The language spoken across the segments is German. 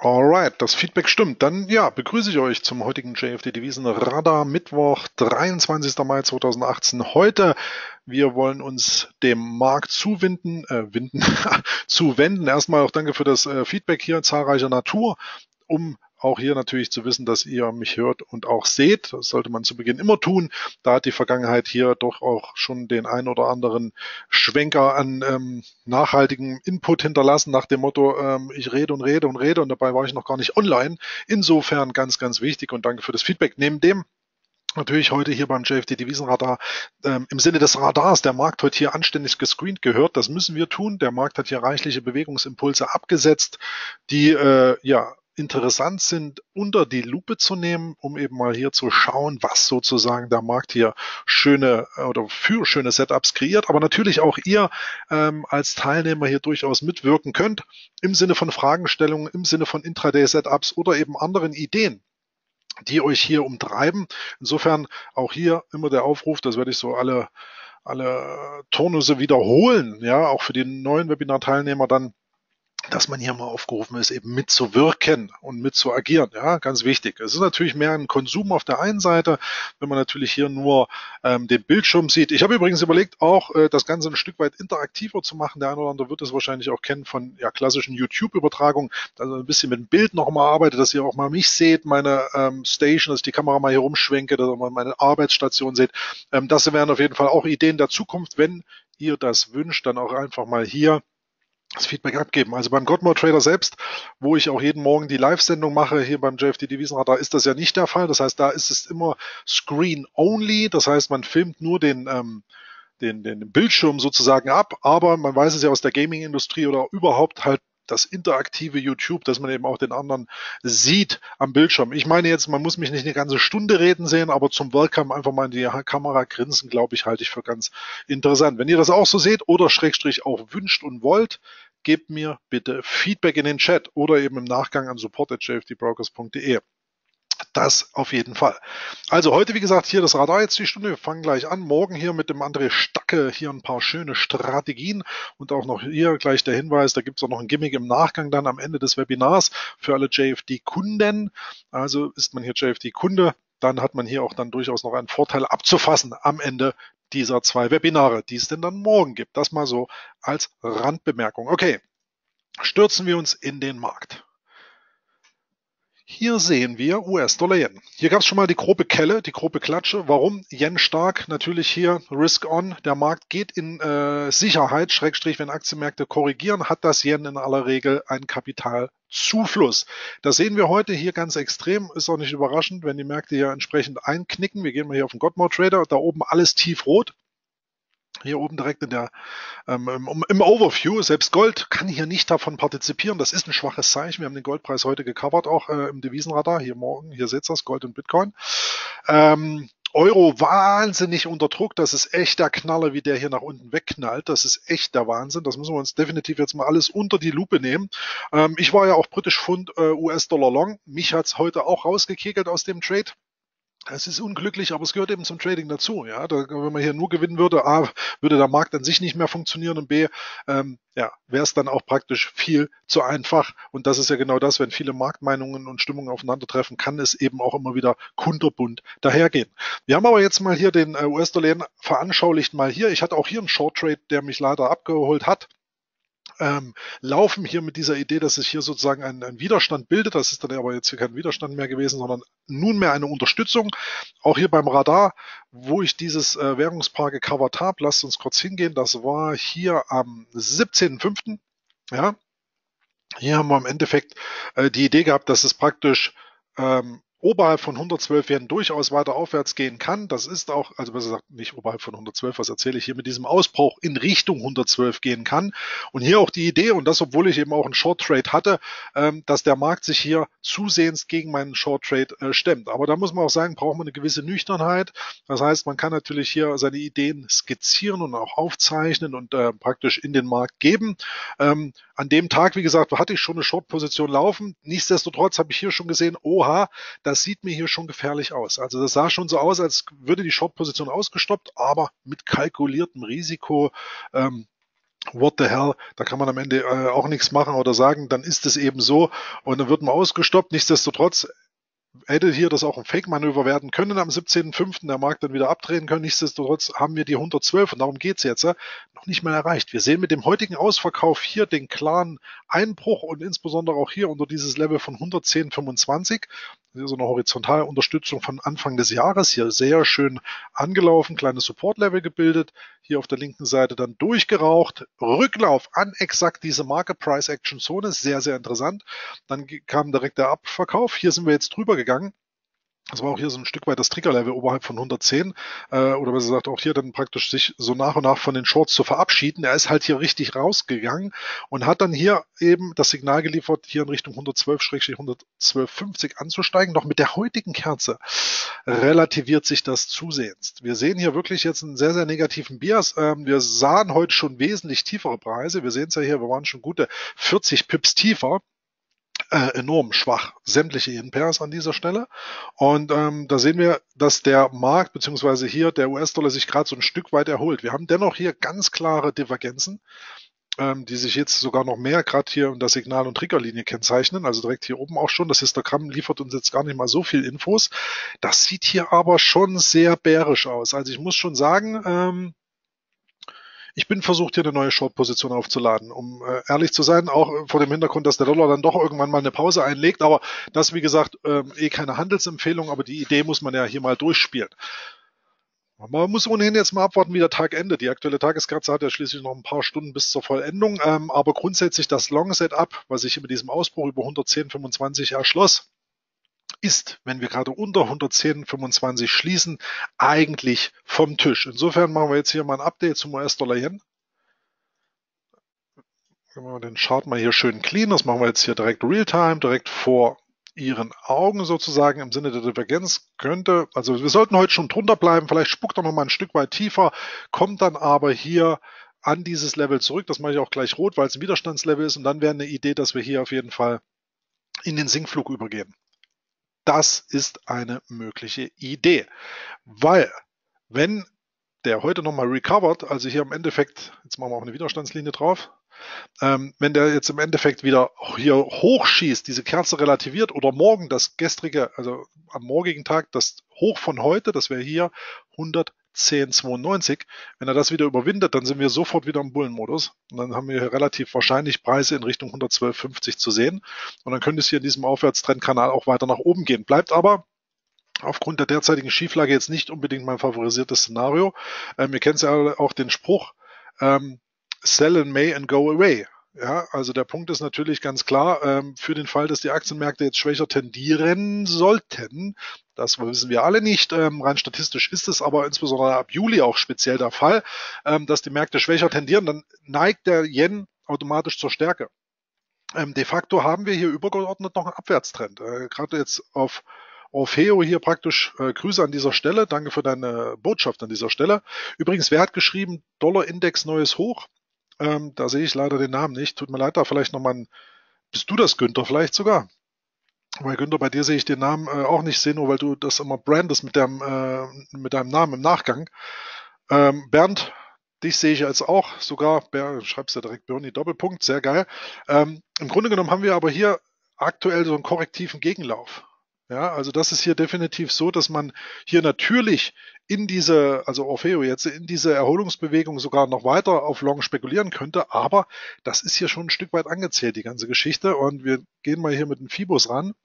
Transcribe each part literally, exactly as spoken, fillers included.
Alright, das Feedback stimmt. Dann ja, begrüße ich euch zum heutigen J F D Devisen Radar Mittwoch, dreiundzwanzigster Mai zweitausendachtzehn. Heute, wir wollen uns dem Markt zuwenden, äh, winden, zuwenden. Erstmal auch danke für das äh, Feedback hier zahlreicher Natur, um auch hier natürlich zu wissen, dass ihr mich hört und auch seht. Das sollte man zu Beginn immer tun. Da hat die Vergangenheit hier doch auch schon den ein oder anderen Schwenker an ähm, nachhaltigem Input hinterlassen, nach dem Motto, ähm, ich rede und rede und rede und dabei war ich noch gar nicht online. Insofern ganz, ganz wichtig und danke für das Feedback. Neben dem natürlich heute hier beim J F D Devisenradar ähm, im Sinne des Radars, der Markt heute hier anständig gescreent gehört. Das müssen wir tun. Der Markt hat hier reichliche Bewegungsimpulse abgesetzt, die äh, ja interessant sind, unter die Lupe zu nehmen, um eben mal hier zu schauen, was sozusagen der Markt hier schöne oder für schöne Setups kreiert, aber natürlich auch ihr ähm, als Teilnehmer hier durchaus mitwirken könnt, im Sinne von Fragestellungen, im Sinne von Intraday-Setups oder eben anderen Ideen, die euch hier umtreiben. Insofern auch hier immer der Aufruf, das werde ich so alle, alle Turnusse wiederholen, ja, auch für die neuen Webinar-Teilnehmer dann, dass man hier mal aufgerufen ist, eben mitzuwirken und mitzuagieren. Ja, ganz wichtig. Es ist natürlich mehr ein Konsum auf der einen Seite, wenn man natürlich hier nur ähm, den Bildschirm sieht. Ich habe übrigens überlegt, auch äh, das Ganze ein Stück weit interaktiver zu machen. Der eine oder andere wird es wahrscheinlich auch kennen von ja, klassischen YouTube-Übertragungen, also ein bisschen mit dem Bild nochmal arbeite, dass ihr auch mal mich seht, meine ähm, Station, dass ich die Kamera mal hier rumschwenke, dass ihr mal meine Arbeitsstation seht. Ähm, das wären auf jeden Fall auch Ideen der Zukunft, wenn ihr das wünscht, dann auch einfach mal hier das Feedback abgeben. Also beim Godmode Trader selbst, wo ich auch jeden Morgen die Live-Sendung mache, hier beim J F D Devisenradar, ist das ja nicht der Fall. Das heißt, da ist es immer Screen only. Das heißt, man filmt nur den, ähm, den, den Bildschirm sozusagen ab. Aber man weiß es ja aus der Gaming-Industrie oder überhaupt halt das interaktive YouTube, dass man eben auch den anderen sieht am Bildschirm. Ich meine jetzt, man muss mich nicht eine ganze Stunde reden sehen, aber zum Welcome einfach mal in die Kamera grinsen, glaube ich, halte ich für ganz interessant. Wenn ihr das auch so seht oder Schrägstrich auch wünscht und wollt, gebt mir bitte Feedback in den Chat oder eben im Nachgang an support at j f d brokers punkt de. Das auf jeden Fall. Also heute, wie gesagt, hier das Radar jetzt die Stunde. Wir fangen gleich an. Morgen hier mit dem André Stacke hier ein paar schöne Strategien und auch noch hier gleich der Hinweis, da gibt es auch noch ein Gimmick im Nachgang dann am Ende des Webinars für alle J F D-Kunden. Also ist man hier J F D-Kunde, dann hat man hier auch dann durchaus noch einen Vorteil abzufassen am Ende dieser zwei Webinare, die es denn dann morgen gibt. Das mal so als Randbemerkung. Okay, stürzen wir uns in den Markt. Hier sehen wir U S-Dollar-Yen. Hier gab es schon mal die grobe Kelle, die grobe Klatsche. Warum? Yen stark, natürlich hier Risk on. Der Markt geht in äh, Sicherheit, Schrägstrich, wenn Aktienmärkte korrigieren, hat das Yen in aller Regel einen Kapitalzufluss. Das sehen wir heute hier ganz extrem. Ist auch nicht überraschend, wenn die Märkte hier entsprechend einknicken. Wir gehen mal hier auf den Godmode Trader. Da oben alles tiefrot. Hier oben direkt in der, ähm, im, im Overview, selbst Gold kann hier nicht davon partizipieren. Das ist ein schwaches Zeichen. Wir haben den Goldpreis heute gecovert, auch äh, im Devisenradar. Hier morgen, hier seht ihr das, Gold und Bitcoin. Ähm, Euro wahnsinnig unter Druck. Das ist echt der Knaller, wie der hier nach unten wegknallt. Das ist echt der Wahnsinn. Das müssen wir uns definitiv jetzt mal alles unter die Lupe nehmen. Ähm, ich war ja auch britisch Pfund äh, U S-Dollar Long. Mich hat's heute auch rausgekegelt aus dem Trade. Es ist unglücklich, aber es gehört eben zum Trading dazu. Ja, da, wenn man hier nur gewinnen würde, A, würde der Markt an sich nicht mehr funktionieren und B, ähm, ja, wäre es dann auch praktisch viel zu einfach. Und das ist ja genau das, wenn viele Marktmeinungen und Stimmungen aufeinandertreffen, kann es eben auch immer wieder kunterbunt dahergehen. Wir haben aber jetzt mal hier den äh, U S-Dollar veranschaulicht mal hier. Ich hatte auch hier einen Short Trade, der mich leider abgeholt hat. Ähm, laufen hier mit dieser Idee, dass sich hier sozusagen ein, ein Widerstand bildet. Das ist dann aber jetzt hier kein Widerstand mehr gewesen, sondern nunmehr eine Unterstützung. Auch hier beim Radar, wo ich dieses äh, Währungspaar gecovert habe, lasst uns kurz hingehen. Das war hier am siebzehnten fünften Ja, hier haben wir im Endeffekt äh, die Idee gehabt, dass es praktisch ähm, oberhalb von hundertzwölf Yen durchaus weiter aufwärts gehen kann. Das ist auch, also besser gesagt, nicht oberhalb von hundertzwölf, was erzähle ich hier, mit diesem Ausbruch in Richtung hundertzwölf gehen kann. Und hier auch die Idee, und das, obwohl ich eben auch einen Short Trade hatte, ähm, dass der Markt sich hier zusehends gegen meinen Short Trade äh, stemmt. Aber da muss man auch sagen, braucht man eine gewisse Nüchternheit. Das heißt, man kann natürlich hier seine Ideen skizzieren und auch aufzeichnen und äh, praktisch in den Markt geben. Ähm, an dem Tag, wie gesagt, hatte ich schon eine Short-Position laufen. Nichtsdestotrotz habe ich hier schon gesehen, oha, das sieht mir hier schon gefährlich aus. Also das sah schon so aus, als würde die Short-Position ausgestoppt, aber mit kalkuliertem Risiko. Ähm, what the hell, da kann man am Ende äh, auch nichts machen oder sagen, dann ist es eben so und dann wird man ausgestoppt. Nichtsdestotrotz hätte hier das auch ein Fake-Manöver werden können am siebzehnten fünften der Markt dann wieder abdrehen können. Nichtsdestotrotz haben wir die hundertzwölf und darum geht's jetzt, äh, noch nicht mal erreicht. Wir sehen mit dem heutigen Ausverkauf hier den klaren Einbruch und insbesondere auch hier unter dieses Level von hundertzehn Komma fünfundzwanzig. Das ist so eine horizontale Unterstützung von Anfang des Jahres. Hier sehr schön angelaufen, kleines Support-Level gebildet. Hier auf der linken Seite dann durchgeraucht. Rücklauf an exakt diese Market Price Action Zone. Sehr, sehr interessant. Dann kam direkt der Abverkauf. Hier sind wir jetzt drüber gegangen. Das war auch hier so ein Stück weit das Triggerlevel oberhalb von hundertzehn, äh, oder besser gesagt auch hier dann praktisch sich so nach und nach von den Shorts zu verabschieden. Er ist halt hier richtig rausgegangen und hat dann hier eben das Signal geliefert, hier in Richtung hundertzwölf hundertzwölf fünfzig anzusteigen. Doch mit der heutigen Kerze relativiert sich das zusehends. Wir sehen hier wirklich jetzt einen sehr, sehr negativen Bias. Ähm, wir sahen heute schon wesentlich tiefere Preise. Wir sehen es ja hier, wir waren schon gute vierzig Pips tiefer. Äh, enorm schwach, sämtliche Yen Pairs an dieser Stelle. Und ähm, da sehen wir, dass der Markt beziehungsweise hier der U S-Dollar sich gerade so ein Stück weit erholt. Wir haben dennoch hier ganz klare Divergenzen, ähm, die sich jetzt sogar noch mehr gerade hier in der Signal- und Triggerlinie kennzeichnen. Also direkt hier oben auch schon. Das Histogramm liefert uns jetzt gar nicht mal so viel Infos. Das sieht hier aber schon sehr bärisch aus. Also ich muss schon sagen, ähm, ich bin versucht, hier eine neue Short-Position aufzuladen, um äh, ehrlich zu sein, auch äh, vor dem Hintergrund, dass der Dollar dann doch irgendwann mal eine Pause einlegt. Aber das, wie gesagt, ähm, eh keine Handelsempfehlung, aber die Idee muss man ja hier mal durchspielen. Man muss ohnehin jetzt mal abwarten, wie der Tag endet. Die aktuelle Tageskerze hat ja schließlich noch ein paar Stunden bis zur Vollendung. Ähm, aber grundsätzlich das Long-Setup, was sich mit diesem Ausbruch über hundertzehn Komma fünfundzwanzig erschloss, ist, wenn wir gerade unter hundertzehn Komma fünfundzwanzig schließen, eigentlich vom Tisch. Insofern machen wir jetzt hier mal ein Update zum U S-Dollar-Yen. Machen wir den Chart mal hier schön clean. Das machen wir jetzt hier direkt Realtime, direkt vor Ihren Augen sozusagen im Sinne der Divergenz könnte, also wir sollten heute schon drunter bleiben, vielleicht spuckt er noch mal ein Stück weit tiefer, kommt dann aber hier an dieses Level zurück. Das mache ich auch gleich rot, weil es ein Widerstandslevel ist und dann wäre eine Idee, dass wir hier auf jeden Fall in den Sinkflug übergehen. Das ist eine mögliche Idee, weil wenn der heute nochmal recovert, also hier im Endeffekt, jetzt machen wir auch eine Widerstandslinie drauf, ähm, wenn der jetzt im Endeffekt wieder hier hochschießt, diese Kerze relativiert oder morgen das gestrige, also am morgigen Tag das Hoch von heute, das wäre hier hundertzehn Komma zweiundneunzig, wenn er das wieder überwindet, dann sind wir sofort wieder im Bullenmodus und dann haben wir hier relativ wahrscheinlich Preise in Richtung hundertzwölf Komma fünfzig zu sehen und dann könnte es hier in diesem Aufwärtstrendkanal auch weiter nach oben gehen. Bleibt aber aufgrund der derzeitigen Schieflage jetzt nicht unbedingt mein favorisiertes Szenario. Ähm, ihr kennt ja auch den Spruch, ähm, sell in May and go away. Ja, also der Punkt ist natürlich ganz klar, ähm, für den Fall, dass die Aktienmärkte jetzt schwächer tendieren sollten, das wissen wir alle nicht, ähm, rein statistisch ist es aber insbesondere ab Juli auch speziell der Fall, ähm, dass die Märkte schwächer tendieren, dann neigt der Yen automatisch zur Stärke. Ähm, de facto haben wir hier übergeordnet noch einen Abwärtstrend, äh, gerade jetzt auf Orfeo hier praktisch, äh, Grüße an dieser Stelle, danke für deine Botschaft an dieser Stelle. Übrigens, wer hat geschrieben, Dollar-Index neues Hoch? Ähm, da sehe ich leider den Namen nicht. Tut mir leid, da vielleicht nochmal ein, bist du das, Günther, vielleicht sogar? Weil Günther, bei dir sehe ich den Namen äh, auch nicht sehen, nur weil du das immer brandest mit deinem, äh, mit deinem Namen im Nachgang. Ähm, Bernd, dich sehe ich jetzt auch, sogar, Ber, schreibst ja direkt Bernie Doppelpunkt, sehr geil. Ähm, im Grunde genommen haben wir aber hier aktuell so einen korrektiven Gegenlauf. Ja, also das ist hier definitiv so, dass man hier natürlich in diese, also Orfeo jetzt, in diese Erholungsbewegung sogar noch weiter auf Long spekulieren könnte, aber das ist hier schon ein Stück weit angezählt, die ganze Geschichte. Und wir gehen mal hier mit den Fibos ran.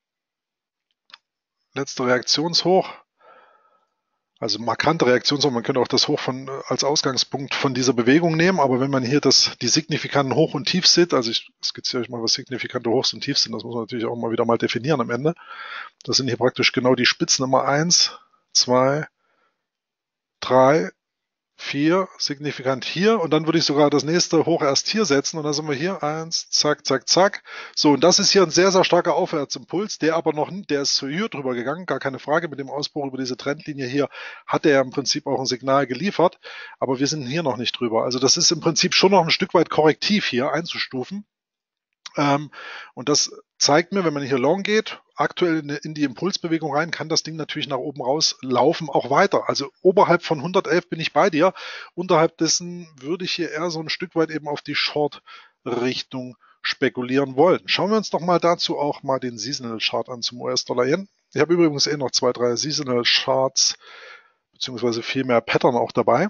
Letzte Reaktionshoch. Also markante Reaktionshoch, man könnte auch das Hoch von, als Ausgangspunkt von dieser Bewegung nehmen, aber wenn man hier das, die signifikanten Hoch- und Tiefs sieht, also ich skizziere euch mal, was signifikante Hochs und Tiefs sind, das muss man natürlich auch mal wieder mal definieren am Ende. Das sind hier praktisch genau die Spitzen Nummer eins, zwei, drei, vier, signifikant hier und dann würde ich sogar das nächste Hoch erst hier setzen und dann sind wir hier, eins, zack, zack, zack. So, und das ist hier ein sehr, sehr starker Aufwärtsimpuls, der aber noch, der ist hier drüber gegangen, gar keine Frage, mit dem Ausbruch über diese Trendlinie hier hat er im Prinzip auch ein Signal geliefert, aber wir sind hier noch nicht drüber. Also das ist im Prinzip schon noch ein Stück weit korrektiv hier einzustufen. Ähm, und das zeigt mir, wenn man hier long geht, aktuell in, in die Impulsbewegung rein, kann das Ding natürlich nach oben raus laufen, auch weiter. Also oberhalb von hundertelf bin ich bei dir. Unterhalb dessen würde ich hier eher so ein Stück weit eben auf die Short-Richtung spekulieren wollen. Schauen wir uns doch mal dazu auch mal den Seasonal Chart an zum U S-Dollar-Yen. Ich habe übrigens eh noch zwei, drei Seasonal Charts beziehungsweise viel mehr Pattern auch dabei.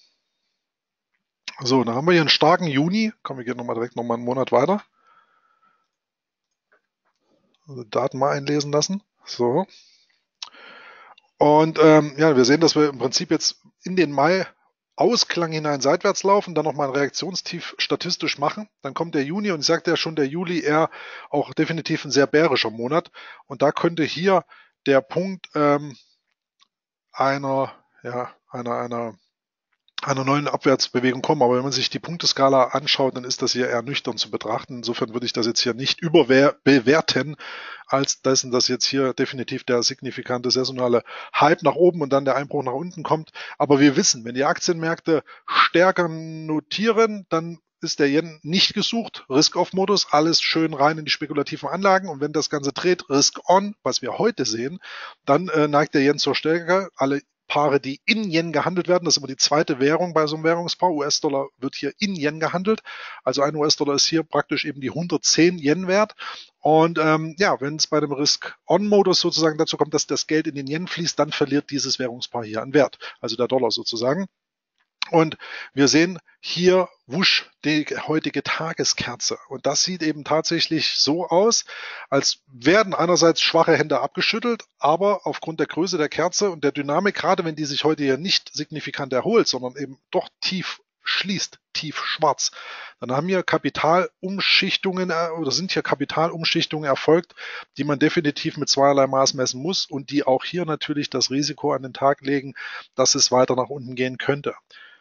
So, dann haben wir hier einen starken Juni. Kommen wir gehen nochmal direkt nochmal einen Monat weiter. Also Daten mal einlesen lassen. So. Und ähm, ja, wir sehen, dass wir im Prinzip jetzt in den Mai Ausklang hinein seitwärts laufen, dann nochmal ein Reaktionstief statistisch machen. Dann kommt der Juni und ich sagte ja schon, der Juli eher auch definitiv ein sehr bärischer Monat. Und da könnte hier der Punkt ähm, einer, ja, einer, einer einer neuen Abwärtsbewegung kommen. Aber wenn man sich die Punkteskala anschaut, dann ist das hier eher nüchtern zu betrachten. Insofern würde ich das jetzt hier nicht überbewerten, als dessen, dass jetzt hier definitiv der signifikante saisonale Hype nach oben und dann der Einbruch nach unten kommt. Aber wir wissen, wenn die Aktienmärkte stärker notieren, dann ist der Yen nicht gesucht, Risk-Off-Modus, alles schön rein in die spekulativen Anlagen und wenn das Ganze dreht, Risk-On, was wir heute sehen, dann äh, neigt der Yen zur Stärke, alle Paare, die in Yen gehandelt werden. Das ist immer die zweite Währung bei so einem Währungspaar. U S-Dollar wird hier in Yen gehandelt. Also ein U S-Dollar ist hier praktisch eben die hundertzehn Yen wert. Und ähm, ja, wenn es bei dem Risk-On-Modus sozusagen dazu kommt, dass das Geld in den Yen fließt, dann verliert dieses Währungspaar hier an Wert. Also der Dollar sozusagen. Und wir sehen hier wusch die heutige Tageskerze. Und das sieht eben tatsächlich so aus, als werden einerseits schwache Hände abgeschüttelt, aber aufgrund der Größe der Kerze und der Dynamik, gerade wenn die sich heute hier nicht signifikant erholt, sondern eben doch tief schließt, tief schwarz, dann haben hier Kapitalumschichtungen oder sind hier Kapitalumschichtungen erfolgt, die man definitiv mit zweierlei Maß messen muss und die auch hier natürlich das Risiko an den Tag legen, dass es weiter nach unten gehen könnte.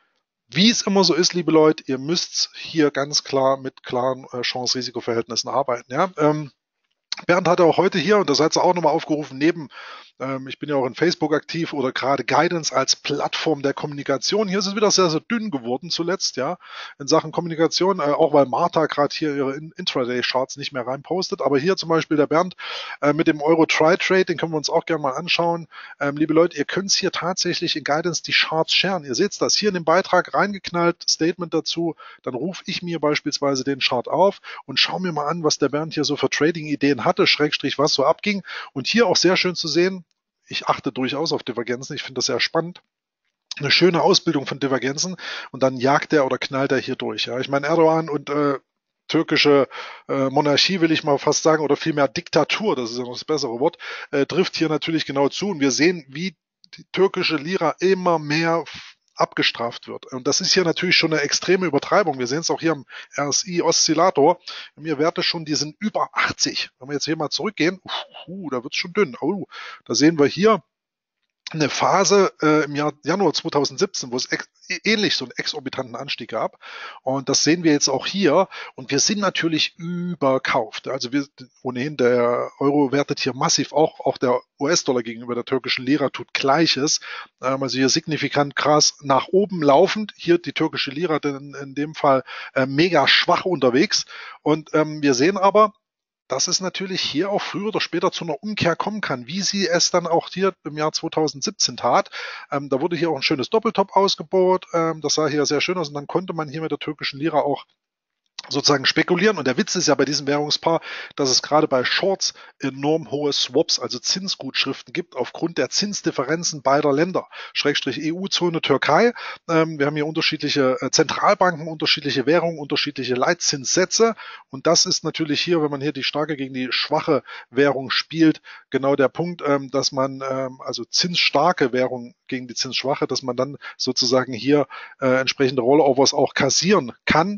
Wie es immer so ist, liebe Leute, ihr müsst hier ganz klar mit klaren äh, Chance-Risiko-Verhältnissen arbeiten. Ja? Ähm, Bernd hatte auch heute hier, und das hat er auch nochmal aufgerufen, neben, ähm, ich bin ja auch in Facebook aktiv oder gerade Guidance als Plattform der Kommunikation. Hier ist es wieder sehr, sehr dünn geworden zuletzt, ja, in Sachen Kommunikation, äh, auch weil Martha gerade hier ihre Intraday-Charts nicht mehr reinpostet. Aber hier zum Beispiel der Bernd äh, mit dem Euro-Try-Trade, den können wir uns auch gerne mal anschauen. Ähm, liebe Leute, ihr könnt hier tatsächlich in Guidance die Charts sharen. Ihr seht das hier in den Beitrag reingeknallt, Statement dazu. Dann rufe ich mir beispielsweise den Chart auf und schaue mir mal an, was der Bernd hier so für Trading-Ideen hatte, Schrägstrich, was so abging. Und hier auch sehr schön zu sehen, ich achte durchaus auf Divergenzen, ich finde das sehr spannend. Eine schöne Ausbildung von Divergenzen und dann jagt er oder knallt er hier durch. Ja. Ich meine, Erdogan und äh, türkische äh, Monarchie, will ich mal fast sagen, oder vielmehr Diktatur, das ist ja noch das bessere Wort, äh, trifft hier natürlich genau zu. Und wir sehen, wie die türkische Lira immer mehr abgestraft wird. Und das ist hier natürlich schon eine extreme Übertreibung. Wir sehen es auch hier am R S I-Oszillator. Wir haben hier Werte schon, die sind über achtzig. Wenn wir jetzt hier mal zurückgehen, uh, da wird es schon dünn. Oh, da sehen wir hier eine Phase äh, im Jahr Januar zweitausendsiebzehn, wo es ähnlich so einen exorbitanten Anstieg gab. Und das sehen wir jetzt auch hier. Und wir sind natürlich überkauft. Also wir ohnehin, der Euro wertet hier massiv auch, auch der U S-Dollar gegenüber der türkischen Lira tut Gleiches. Ähm, also hier signifikant krass nach oben laufend. Hier die türkische Lira in, in dem Fall äh, mega schwach unterwegs. Und ähm, wir sehen aber, dass es natürlich hier auch früher oder später zu einer Umkehr kommen kann, wie sie es dann auch hier im Jahr zweitausendsiebzehn tat. Ähm, da wurde hier auch ein schönes Doppeltop ausgebaut. Ähm, das sah hier sehr schön aus und dann konnte man hier mit der türkischen Lira auch sozusagen spekulieren. Und der Witz ist ja bei diesem Währungspaar, dass es gerade bei Shorts enorm hohe Swaps, also Zinsgutschriften gibt, aufgrund der Zinsdifferenzen beider Länder, Schrägstrich E U-Zone, Türkei. Ähm, wir haben hier unterschiedliche äh, Zentralbanken, unterschiedliche Währungen, unterschiedliche Leitzinssätze. Und das ist natürlich hier, wenn man hier die starke gegen die schwache Währung spielt, genau der Punkt, ähm, dass man, ähm, also zinsstarke Währung gegen die zinsschwache, dass man dann sozusagen hier äh, entsprechende Rollovers auch kassieren kann,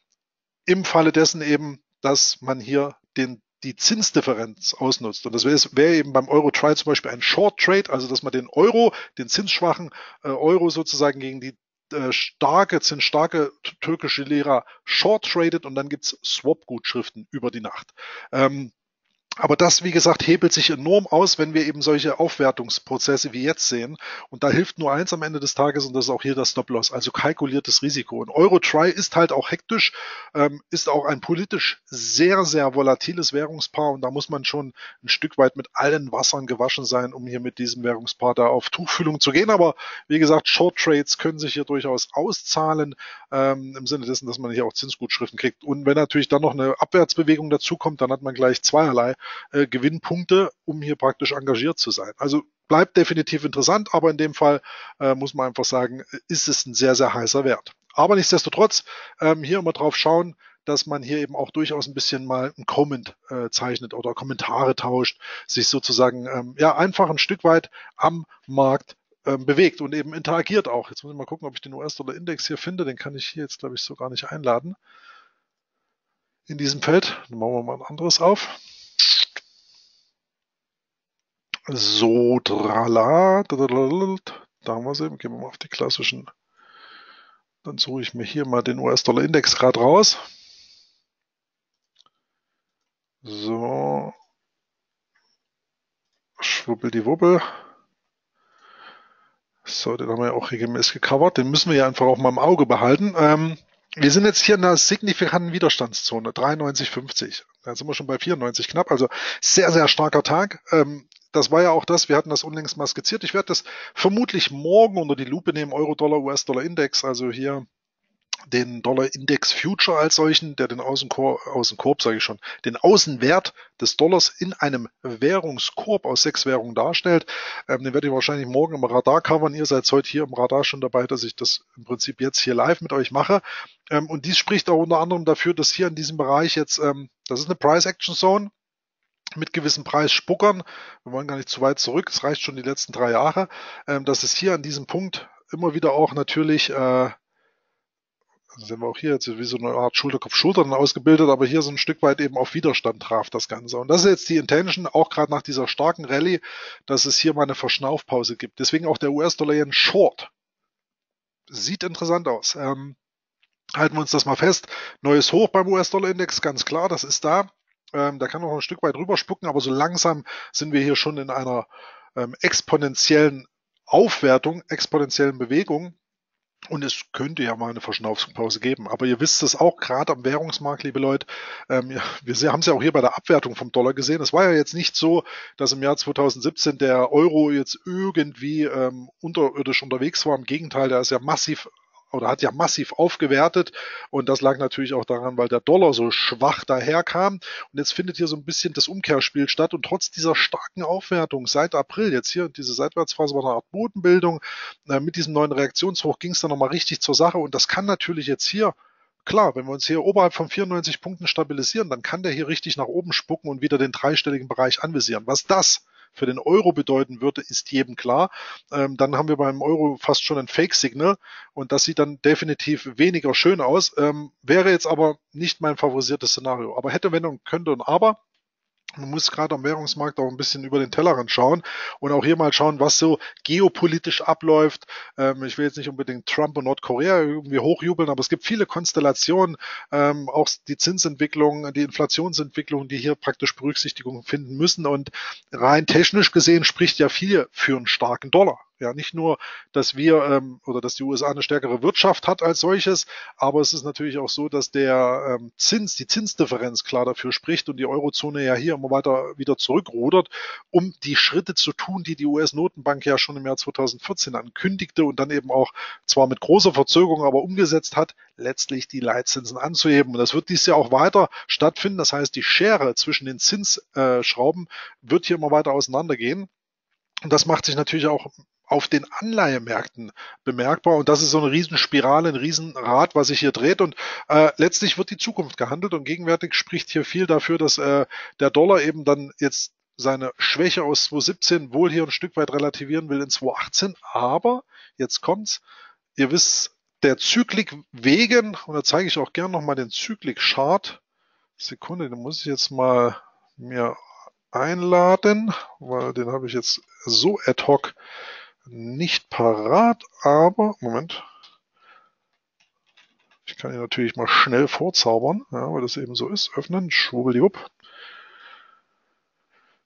im Falle dessen eben, dass man hier den, die Zinsdifferenz ausnutzt. Und das wäre wär eben beim Euro-Try zum Beispiel ein Short-Trade, also dass man den Euro, den zinsschwachen äh, Euro sozusagen gegen die äh, starke, zinsstarke türkische Lira short tradet und dann gibt's Swap-Gutschriften über die Nacht. Ähm, Aber das, wie gesagt, hebelt sich enorm aus, wenn wir eben solche Aufwertungsprozesse wie jetzt sehen. Und da hilft nur eins am Ende des Tages und das ist auch hier das Stop-Loss, also kalkuliertes Risiko. Und Euro-Try ist halt auch hektisch, ähm, ist auch ein politisch sehr, sehr volatiles Währungspaar und da muss man schon ein Stück weit mit allen Wassern gewaschen sein, um hier mit diesem Währungspaar da auf Tuchfühlung zu gehen. Aber wie gesagt, Short Trades können sich hier durchaus auszahlen, ähm, im Sinne dessen, dass man hier auch Zinsgutschriften kriegt. Und wenn natürlich dann noch eine Abwärtsbewegung dazu kommt, dann hat man gleich zweierlei äh, Gewinnpunkte, um hier praktisch engagiert zu sein. Also bleibt definitiv interessant, aber in dem Fall äh, muss man einfach sagen, ist es ein sehr, sehr heißer Wert. Aber nichtsdestotrotz ähm, hier immer drauf schauen, dass man hier eben auch durchaus ein bisschen mal ein Comment äh, zeichnet oder Kommentare tauscht, sich sozusagen ähm, ja einfach ein Stück weit am Markt ähm, bewegt und eben interagiert auch. Jetzt muss ich mal gucken, ob ich den U S-Dollar-Index hier finde. Den kann ich hier jetzt, glaube ich, so gar nicht einladen. In diesem Feld. Dann machen wir mal ein anderes auf. So, trala, da haben wir sie. Gehen wir mal auf die klassischen. Dann suche ich mir hier mal den U S-Dollar-Index gerade raus. So. Schwubbel die Wubbel. So, den haben wir ja auch regelmäßig gecovert. Den müssen wir ja einfach auch mal im Auge behalten. Ähm, wir sind jetzt hier in einer signifikanten Widerstandszone, dreiundneunzig Komma fünfzig. Da sind wir schon bei vierundneunzig knapp, also sehr, sehr starker Tag. Ähm, das war ja auch das, wir hatten das unlängst mal skizziert. Ich werde das vermutlich morgen unter die Lupe nehmen, Euro-Dollar, U S-Dollar-Index, also hier den Dollar-Index Future als solchen, der den Außenkorb, Außenkorb sage ich schon, den Außenwert des Dollars in einem Währungskorb aus sechs Währungen darstellt. Ähm, den werde ich wahrscheinlich morgen im Radar covern. Ihr seid heute hier im Radar schon dabei, dass ich das im Prinzip jetzt hier live mit euch mache. Ähm, und dies spricht auch unter anderem dafür, dass hier in diesem Bereich jetzt, ähm, das ist eine Price Action Zone, mit gewissen Preisspuckern. Wir wollen gar nicht zu weit zurück, es reicht schon die letzten drei Jahre, ähm, dass es hier an diesem Punkt immer wieder auch natürlich äh, also sehen wir auch hier jetzt wie so eine Art Schulterkopf-Schulter dann ausgebildet, aber hier so ein Stück weit eben auf Widerstand traf das Ganze. Und das ist jetzt die Intention, auch gerade nach dieser starken Rallye, dass es hier mal eine Verschnaufpause gibt. Deswegen auch der U S-Dollar Yen Short. Sieht interessant aus. Ähm, halten wir uns das mal fest. Neues Hoch beim U S-Dollar-Index, ganz klar, das ist da. Ähm, da kann noch ein Stück weit rüber spucken, aber so langsam sind wir hier schon in einer ähm, exponentiellen Aufwertung, exponentiellen Bewegung. Und es könnte ja mal eine Verschnaufpause geben. Aber ihr wisst es auch, gerade am Währungsmarkt, liebe Leute, ähm, ja, wir haben es ja auch hier bei der Abwertung vom Dollar gesehen. Es war ja jetzt nicht so, dass im Jahr zweitausendsiebzehn der Euro jetzt irgendwie ähm, unterirdisch unterwegs war. Im Gegenteil, der ist ja massiv oder hat ja massiv aufgewertet und das lag natürlich auch daran, weil der Dollar so schwach daherkam und jetzt findet hier so ein bisschen das Umkehrspiel statt und trotz dieser starken Aufwertung seit April, jetzt hier diese Seitwärtsphase war eine Art Bodenbildung, äh, mit diesem neuen Reaktionshoch ging es dann nochmal richtig zur Sache und das kann natürlich jetzt hier klar, wenn wir uns hier oberhalb von vierundneunzig Punkten stabilisieren, dann kann der hier richtig nach oben spucken und wieder den dreistelligen Bereich anvisieren. Was das für den Euro bedeuten würde, ist jedem klar. Ähm, dann haben wir beim Euro fast schon ein Fake-Signal und das sieht dann definitiv weniger schön aus. Ähm, wäre jetzt aber nicht mein favorisiertes Szenario. Aber hätte, wenn und könnte und aber. Man muss gerade am Währungsmarkt auch ein bisschen über den Tellerrand schauen und auch hier mal schauen, was so geopolitisch abläuft. Ähm, ich will jetzt nicht unbedingt Trump und Nordkorea irgendwie hochjubeln, aber es gibt viele Konstellationen, ähm, auch die Zinsentwicklung, die Inflationsentwicklung, die hier praktisch Berücksichtigung finden müssen. Und rein technisch gesehen spricht ja viel für einen starken Dollar. Ja, nicht nur, dass wir ähm, oder dass die U S A eine stärkere Wirtschaft hat als solches, aber es ist natürlich auch so, dass der ähm, Zins, die Zinsdifferenz klar dafür spricht und die Eurozone ja hier immer weiter wieder zurückrudert, um die Schritte zu tun, die die U S-Notenbank ja schon im Jahr zweitausendvierzehn ankündigte und dann eben auch zwar mit großer Verzögerung, aber umgesetzt hat, letztlich die Leitzinsen anzuheben. Und das wird dies Jahr auch weiter stattfinden. Das heißt, die Schere zwischen den Zinsschrauben wird hier immer weiter auseinandergehen. Und das macht sich natürlich auch auf den Anleihemärkten bemerkbar. Und das ist so eine Riesenspirale, ein Riesenrad, was sich hier dreht. Und äh, letztlich wird die Zukunft gehandelt. Und gegenwärtig spricht hier viel dafür, dass äh, der Dollar eben dann jetzt seine Schwäche aus zweitausendsiebzehn wohl hier ein Stück weit relativieren will in zweitausendachtzehn. Aber jetzt kommt's. Ihr wisst, der Zyklik wegen, und da zeige ich auch gerne nochmal den Zyklik-Chart. Sekunde, den muss ich jetzt mal mir einladen, weil den habe ich jetzt so ad hoc nicht parat, aber, Moment, ich kann ihn natürlich mal schnell vorzaubern, ja, weil das eben so ist, öffnen, schwubbeldiwupp.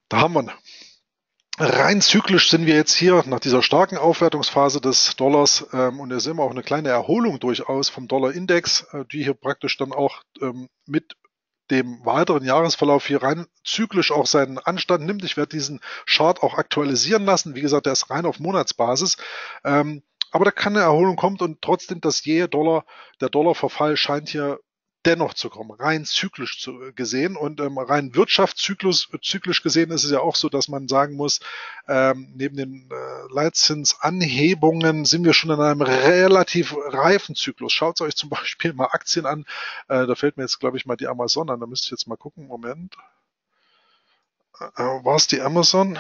Da haben wir ihn. Rein zyklisch sind wir jetzt hier nach dieser starken Aufwertungsphase des Dollars ähm, und da sehen wir auch eine kleine Erholung durchaus vom Dollar-Index, äh, die hier praktisch dann auch ähm, mit dem weiteren Jahresverlauf hier rein zyklisch auch seinen Anstand nimmt. Ich werde diesen Chart auch aktualisieren lassen. Wie gesagt, der ist rein auf Monatsbasis. Ähm, aber da kann eine Erholung kommen und trotzdem das jähe Dollar, der Dollarverfall scheint hier dennoch zu kommen, rein zyklisch zu, gesehen und ähm, rein wirtschaftszyklus zyklisch gesehen ist es ja auch so, dass man sagen muss, ähm, neben den äh, Leitzinsanhebungen sind wir schon in einem relativ reifen Zyklus. Schaut euch zum Beispiel mal Aktien an, äh, da fällt mir jetzt glaube ich mal die Amazon an, da müsste ich jetzt mal gucken, Moment, äh, war es die Amazon?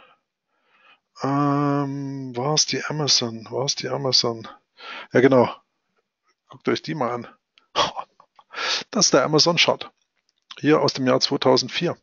Ähm, war es die Amazon? War es die Amazon? Ja genau, guckt euch die mal an. Das ist der Amazon-Chart. Hier aus dem Jahr zweitausendvier.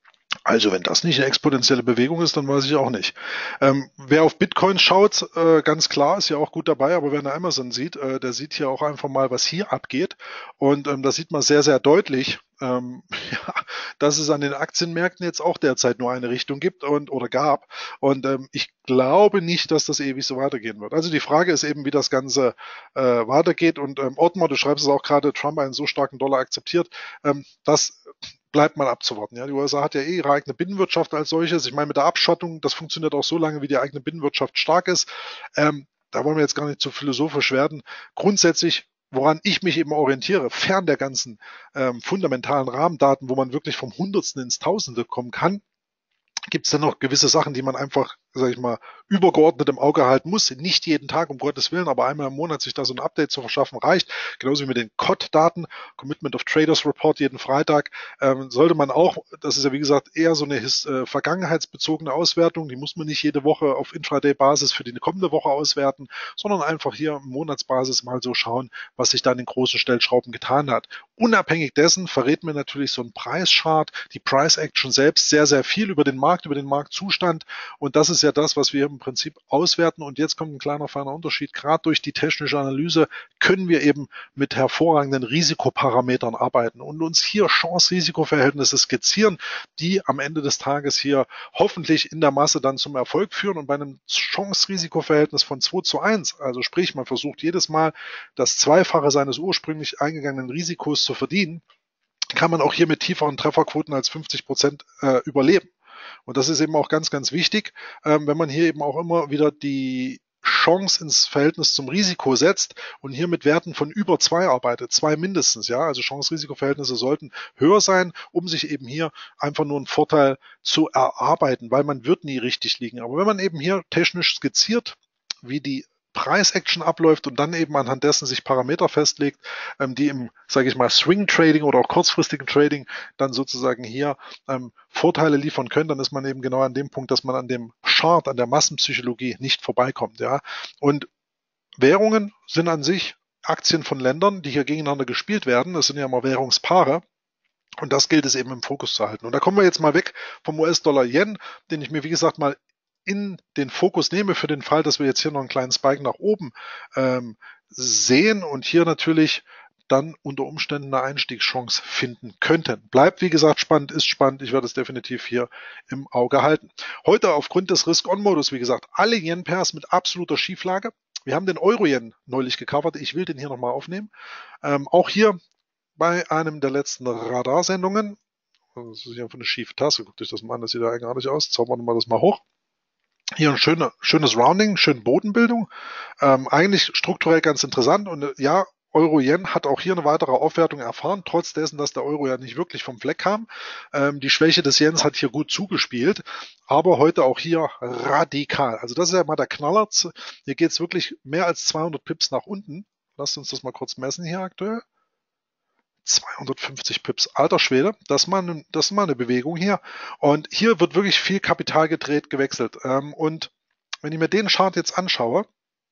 Also wenn das nicht eine exponentielle Bewegung ist, dann weiß ich auch nicht. Ähm, wer auf Bitcoin schaut, äh, ganz klar, ist ja auch gut dabei, aber wer eine Amazon sieht, äh, der sieht hier auch einfach mal, was hier abgeht. Und ähm, da sieht man sehr, sehr deutlich, ähm, ja, dass es an den Aktienmärkten jetzt auch derzeit nur eine Richtung gibt und oder gab. Und ähm, ich glaube nicht, dass das ewig so weitergehen wird. Also die Frage ist eben, wie das Ganze äh, weitergeht. Und ähm, Ottmar, du schreibst es auch gerade, Trump einen so starken Dollar akzeptiert. Ähm, das bleibt mal abzuwarten. Ja, die U S A hat ja eh ihre eigene Binnenwirtschaft als solches. Ich meine, mit der Abschottung, das funktioniert auch so lange, wie die eigene Binnenwirtschaft stark ist. Ähm, da wollen wir jetzt gar nicht zu philosophisch werden. Grundsätzlich, woran ich mich eben orientiere, fern der ganzen ähm, fundamentalen Rahmendaten, wo man wirklich vom Hundertsten ins Tausende kommen kann, gibt es dann noch gewisse Sachen, die man einfach, sag ich mal, übergeordnet im Auge halten muss. Nicht jeden Tag, um Gottes Willen, aber einmal im Monat sich da so ein Update zu verschaffen, reicht. Genauso wie mit den C O T-Daten, Commitment of Traders Report jeden Freitag, ähm, sollte man auch, das ist ja wie gesagt eher so eine his, äh, vergangenheitsbezogene Auswertung, die muss man nicht jede Woche auf Intraday-Basis für die kommende Woche auswerten, sondern einfach hier im Monatsbasis mal so schauen, was sich da in den großen Stellschrauben getan hat. Unabhängig dessen verrät mir natürlich so ein Preischart, die Price Action selbst sehr, sehr viel über den Markt, über den Marktzustand. Und das ist ja das, was wir im Prinzip auswerten. Und jetzt kommt ein kleiner, feiner Unterschied. Gerade durch die technische Analyse können wir eben mit hervorragenden Risikoparametern arbeiten und uns hier Chance-Risiko-Verhältnisse skizzieren, die am Ende des Tages hier hoffentlich in der Masse dann zum Erfolg führen. Und bei einem Chance-Risiko-Verhältnis von zwei zu eins, also sprich, man versucht jedes Mal das Zweifache seines ursprünglich eingegangenen Risikos zu verdienen, kann man auch hier mit tieferen Trefferquoten als fünfzig Prozent äh, überleben. Und das ist eben auch ganz, ganz wichtig, ähm, wenn man hier eben auch immer wieder die Chance ins Verhältnis zum Risiko setzt und hier mit Werten von über zwei arbeitet, zwei mindestens, ja, also Chance-Risiko-Verhältnisse sollten höher sein, um sich eben hier einfach nur einen Vorteil zu erarbeiten, weil man wird nie richtig liegen. Aber wenn man eben hier technisch skizziert, wie die Preis-Action abläuft und dann eben anhand dessen sich Parameter festlegt, ähm, die im, sage ich mal, Swing-Trading oder auch kurzfristigen Trading dann sozusagen hier ähm, Vorteile liefern können, dann ist man eben genau an dem Punkt, dass man an dem Chart, an der Massenpsychologie nicht vorbeikommt. Ja. Und Währungen sind an sich Aktien von Ländern, die hier gegeneinander gespielt werden. Das sind ja immer Währungspaare. Und das gilt es eben im Fokus zu halten. Und da kommen wir jetzt mal weg vom U S-Dollar-Yen, den ich mir, wie gesagt, mal in den Fokus nehme für den Fall, dass wir jetzt hier noch einen kleinen Spike nach oben ähm, sehen und hier natürlich dann unter Umständen eine Einstiegschance finden könnten. Bleibt, wie gesagt, spannend, ist spannend. Ich werde es definitiv hier im Auge halten. Heute aufgrund des Risk-On-Modus, wie gesagt, alle Yen-Pairs mit absoluter Schieflage. Wir haben den Euro-Yen neulich gecovert. Ich will den hier nochmal aufnehmen. Ähm, auch hier bei einem der letzten Radarsendungen. Das ist hier einfach eine schiefe Tasse. Guckt euch das mal an, das sieht ja eigenartig aus. Zaubern wir mal das mal hoch. Hier ein schöne, schönes Rounding, schöne Bodenbildung. Ähm, eigentlich strukturell ganz interessant. Und äh, ja, Euro-Yen hat auch hier eine weitere Aufwertung erfahren, trotz dessen, dass der Euro ja nicht wirklich vom Fleck kam. Ähm, die Schwäche des Yens hat hier gut zugespielt, aber heute auch hier radikal. Also das ist ja mal der Knaller. Hier geht es wirklich mehr als zweihundert Pips nach unten. Lasst uns das mal kurz messen hier aktuell. zweihundertfünfzig Pips, alter Schwede, das ist, mal eine, das ist mal eine Bewegung hier. Und hier wird wirklich viel Kapital gedreht, gewechselt. Und wenn ich mir den Chart jetzt anschaue,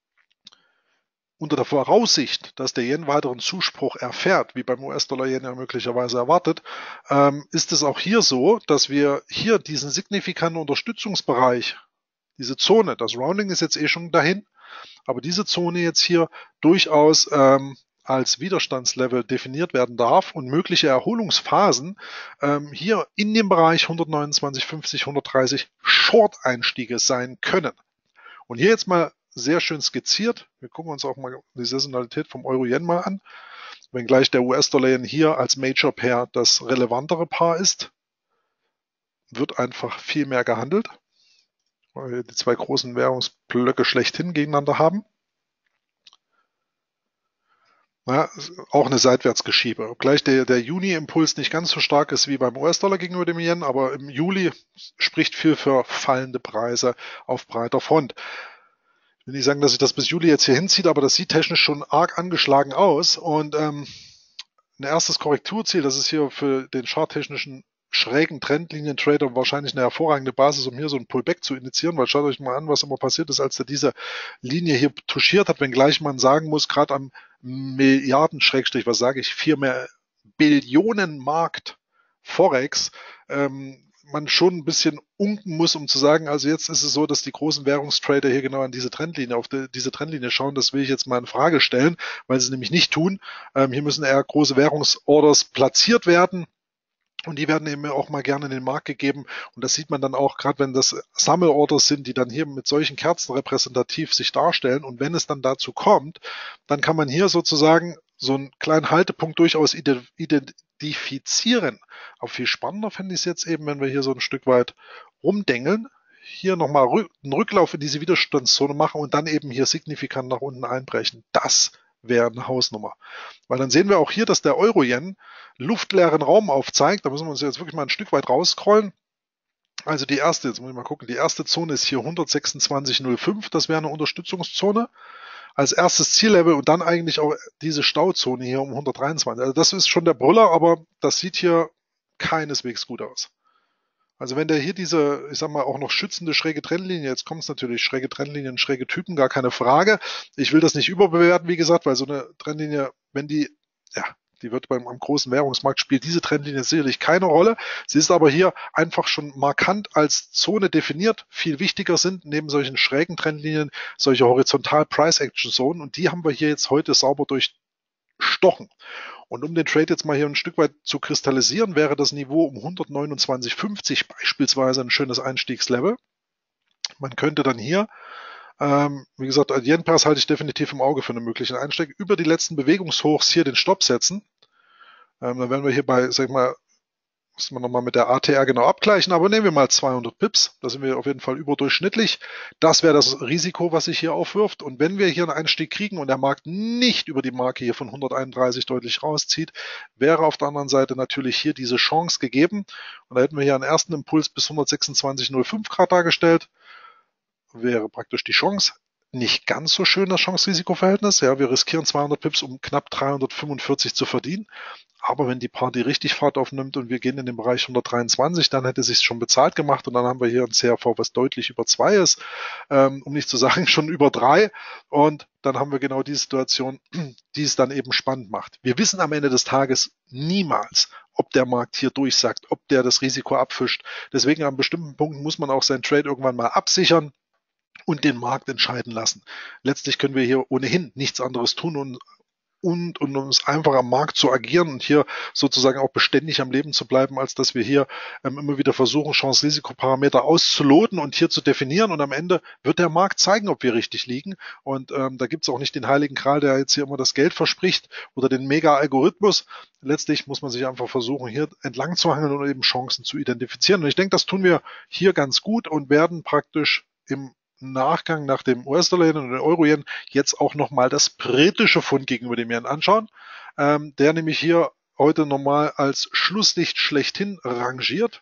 unter der Voraussicht, dass der Yen weiteren Zuspruch erfährt, wie beim U S-Dollar-Yen ja möglicherweise erwartet, ist es auch hier so, dass wir hier diesen signifikanten Unterstützungsbereich, diese Zone, das Rounding ist jetzt eh schon dahin, aber diese Zone jetzt hier durchaus ähm, als Widerstandslevel definiert werden darf und mögliche Erholungsphasen ähm, hier in dem Bereich hundertneunundzwanzig fünfzig, hundertdreißig Short-Einstiege sein können. Und hier jetzt mal sehr schön skizziert. Wir gucken uns auch mal die Saisonalität vom Euro-Yen mal an. Wenngleich der U S-Dollar hier als Major-Pair das relevantere Paar ist, wird einfach viel mehr gehandelt, weil wir die zwei großen Währungsblöcke schlechthin gegeneinander haben. Ja, auch eine Seitwärtsgeschiebe. Obgleich der, der Juni-Impuls nicht ganz so stark ist wie beim U S-Dollar gegenüber dem Yen, aber im Juli spricht viel für fallende Preise auf breiter Front. Ich will nicht sagen, dass sich das bis Juli jetzt hier hinzieht, aber das sieht technisch schon arg angeschlagen aus. Und ähm, ein erstes Korrekturziel, das ist hier für den charttechnischen schrägen Trendlinien-Trader wahrscheinlich eine hervorragende Basis, um hier so ein Pullback zu initiieren, weil schaut euch mal an, was immer passiert ist, als er diese Linie hier touchiert hat, wenngleich man sagen muss, gerade am Milliarden, Schrägstrich, was sage ich, vier mehr Billionen Markt Forex, ähm, man schon ein bisschen unken muss, um zu sagen, also jetzt ist es so, dass die großen Währungstrader hier genau an diese Trendlinie, auf die, diese Trendlinie schauen. Das will ich jetzt mal in Frage stellen, weil sie es nämlich nicht tun. Ähm, hier müssen eher große Währungsorders platziert werden. Und die werden eben auch mal gerne in den Markt gegeben. Und das sieht man dann auch, gerade wenn das Sammelorders sind, die dann hier mit solchen Kerzen repräsentativ sich darstellen. Und wenn es dann dazu kommt, dann kann man hier sozusagen so einen kleinen Haltepunkt durchaus identifizieren. Aber viel spannender fände ich es jetzt eben, wenn wir hier so ein Stück weit rumdengeln, hier nochmal einen Rücklauf in diese Widerstandszone machen und dann eben hier signifikant nach unten einbrechen. Das wäre eine Hausnummer. Weil dann sehen wir auch hier, dass der Euro-Yen luftleeren Raum aufzeigt. Da müssen wir uns jetzt wirklich mal ein Stück weit rausscrollen. Also die erste, jetzt muss ich mal gucken, die erste Zone ist hier hundertsechsundzwanzig Komma null fünf. Das wäre eine Unterstützungszone als erstes Ziellevel und dann eigentlich auch diese Stauzone hier um hundertdreiundzwanzig. Also das ist schon der Brüller, aber das sieht hier keineswegs gut aus. Also wenn der hier diese, ich sag mal, auch noch schützende schräge Trennlinie, jetzt kommt es natürlich, schräge Trennlinien, schräge Typen, gar keine Frage. Ich will das nicht überbewerten, wie gesagt, weil so eine Trennlinie, wenn die, ja, die wird beim am großen Währungsmarkt, spielt diese Trendlinie sicherlich keine Rolle. Sie ist aber hier einfach schon markant als Zone definiert. Viel wichtiger sind neben solchen schrägen Trendlinien solche horizontal Price Action Zonen und die haben wir hier jetzt heute sauber durchstochen. Und um den Trade jetzt mal hier ein Stück weit zu kristallisieren, wäre das Niveau um hundertneunundzwanzig Komma fünfzig beispielsweise ein schönes Einstiegslevel. Man könnte dann hier, ähm, wie gesagt, Yen Pairs halte ich definitiv im Auge für einen möglichen Einstieg, über die letzten Bewegungshochs hier den Stopp setzen. Ähm, dann wären wir hier bei, sag ich mal, müssen wir nochmal mit der A T R genau abgleichen, aber nehmen wir mal zweihundert Pips, da sind wir auf jeden Fall überdurchschnittlich. Das wäre das Risiko, was sich hier aufwirft. Und wenn wir hier einen Einstieg kriegen und der Markt nicht über die Marke hier von hunderteinunddreißig deutlich rauszieht, wäre auf der anderen Seite natürlich hier diese Chance gegeben. Und da hätten wir hier einen ersten Impuls bis hundertsechsundzwanzig Komma null fünf Grad dargestellt. Wäre praktisch die Chance. Nicht ganz so schön das Chance-Risiko-Verhältnis. Ja, wir riskieren zweihundert Pips, um knapp dreihundertfünfundvierzig zu verdienen. Aber wenn die Party richtig Fahrt aufnimmt und wir gehen in den Bereich hundertdreiundzwanzig, dann hätte es sich schon bezahlt gemacht und dann haben wir hier ein C R V, was deutlich über zwei ist, ähm, um nicht zu sagen schon über drei. Und dann haben wir genau die Situation, die es dann eben spannend macht. Wir wissen am Ende des Tages niemals, ob der Markt hier durchsackt, ob der das Risiko abfischt. Deswegen an bestimmten Punkten muss man auch seinen Trade irgendwann mal absichern und den Markt entscheiden lassen. Letztlich können wir hier ohnehin nichts anderes tun und und, und uns einfach am Markt zu agieren und hier sozusagen auch beständig am Leben zu bleiben, als dass wir hier ähm, immer wieder versuchen, Chance-Risiko-Parameter auszuloten und hier zu definieren und am Ende wird der Markt zeigen, ob wir richtig liegen und ähm, da gibt es auch nicht den heiligen Gral, der jetzt hier immer das Geld verspricht oder den Mega-Algorithmus. Letztlich muss man sich einfach versuchen, hier entlang zu hangeln und eben Chancen zu identifizieren und ich denke, das tun wir hier ganz gut und werden praktisch im Nachgang nach dem U S-Dollar und dem Euro-Yen jetzt auch nochmal das britische Pfund gegenüber dem Yen anschauen, ähm, der nämlich hier heute nochmal als Schlusslicht schlechthin rangiert.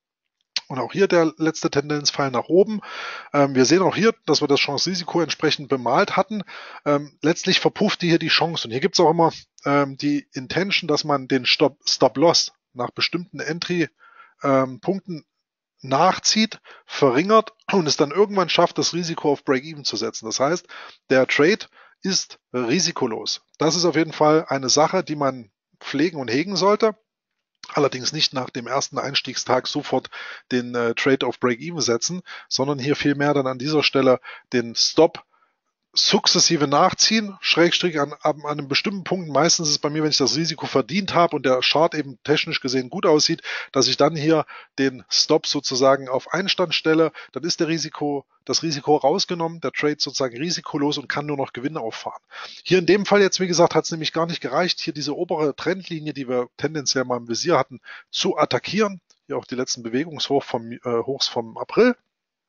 Und auch hier der letzte Tendenzpfeil nach oben. Ähm, wir sehen auch hier, dass wir das Chance-Risiko entsprechend bemalt hatten. Ähm, letztlich verpuffte hier die Chance. Und hier gibt es auch immer ähm, die Intention, dass man den Stop-Loss nach bestimmten Entry-Punkten ähm, nachzieht, verringert und es dann irgendwann schafft, das Risiko auf Break-Even zu setzen. Das heißt, der Trade ist risikolos. Das ist auf jeden Fall eine Sache, die man pflegen und hegen sollte. Allerdings nicht nach dem ersten Einstiegstag sofort den äh, Trade auf Break-Even setzen, sondern hier vielmehr dann an dieser Stelle den Stop sukzessive nachziehen, Schrägstrich an, an einem bestimmten Punkt. Meistens ist es bei mir, wenn ich das Risiko verdient habe und der Chart eben technisch gesehen gut aussieht, dass ich dann hier den Stop sozusagen auf Einstand stelle. Dann ist der Risiko, das Risiko rausgenommen, der Trade sozusagen risikolos und kann nur noch Gewinne auffahren. Hier in dem Fall jetzt, wie gesagt, hat es nämlich gar nicht gereicht, hier diese obere Trendlinie, die wir tendenziell mal im Visier hatten, zu attackieren. Hier auch die letzten Bewegungshochs vom, äh, Hochs vom April.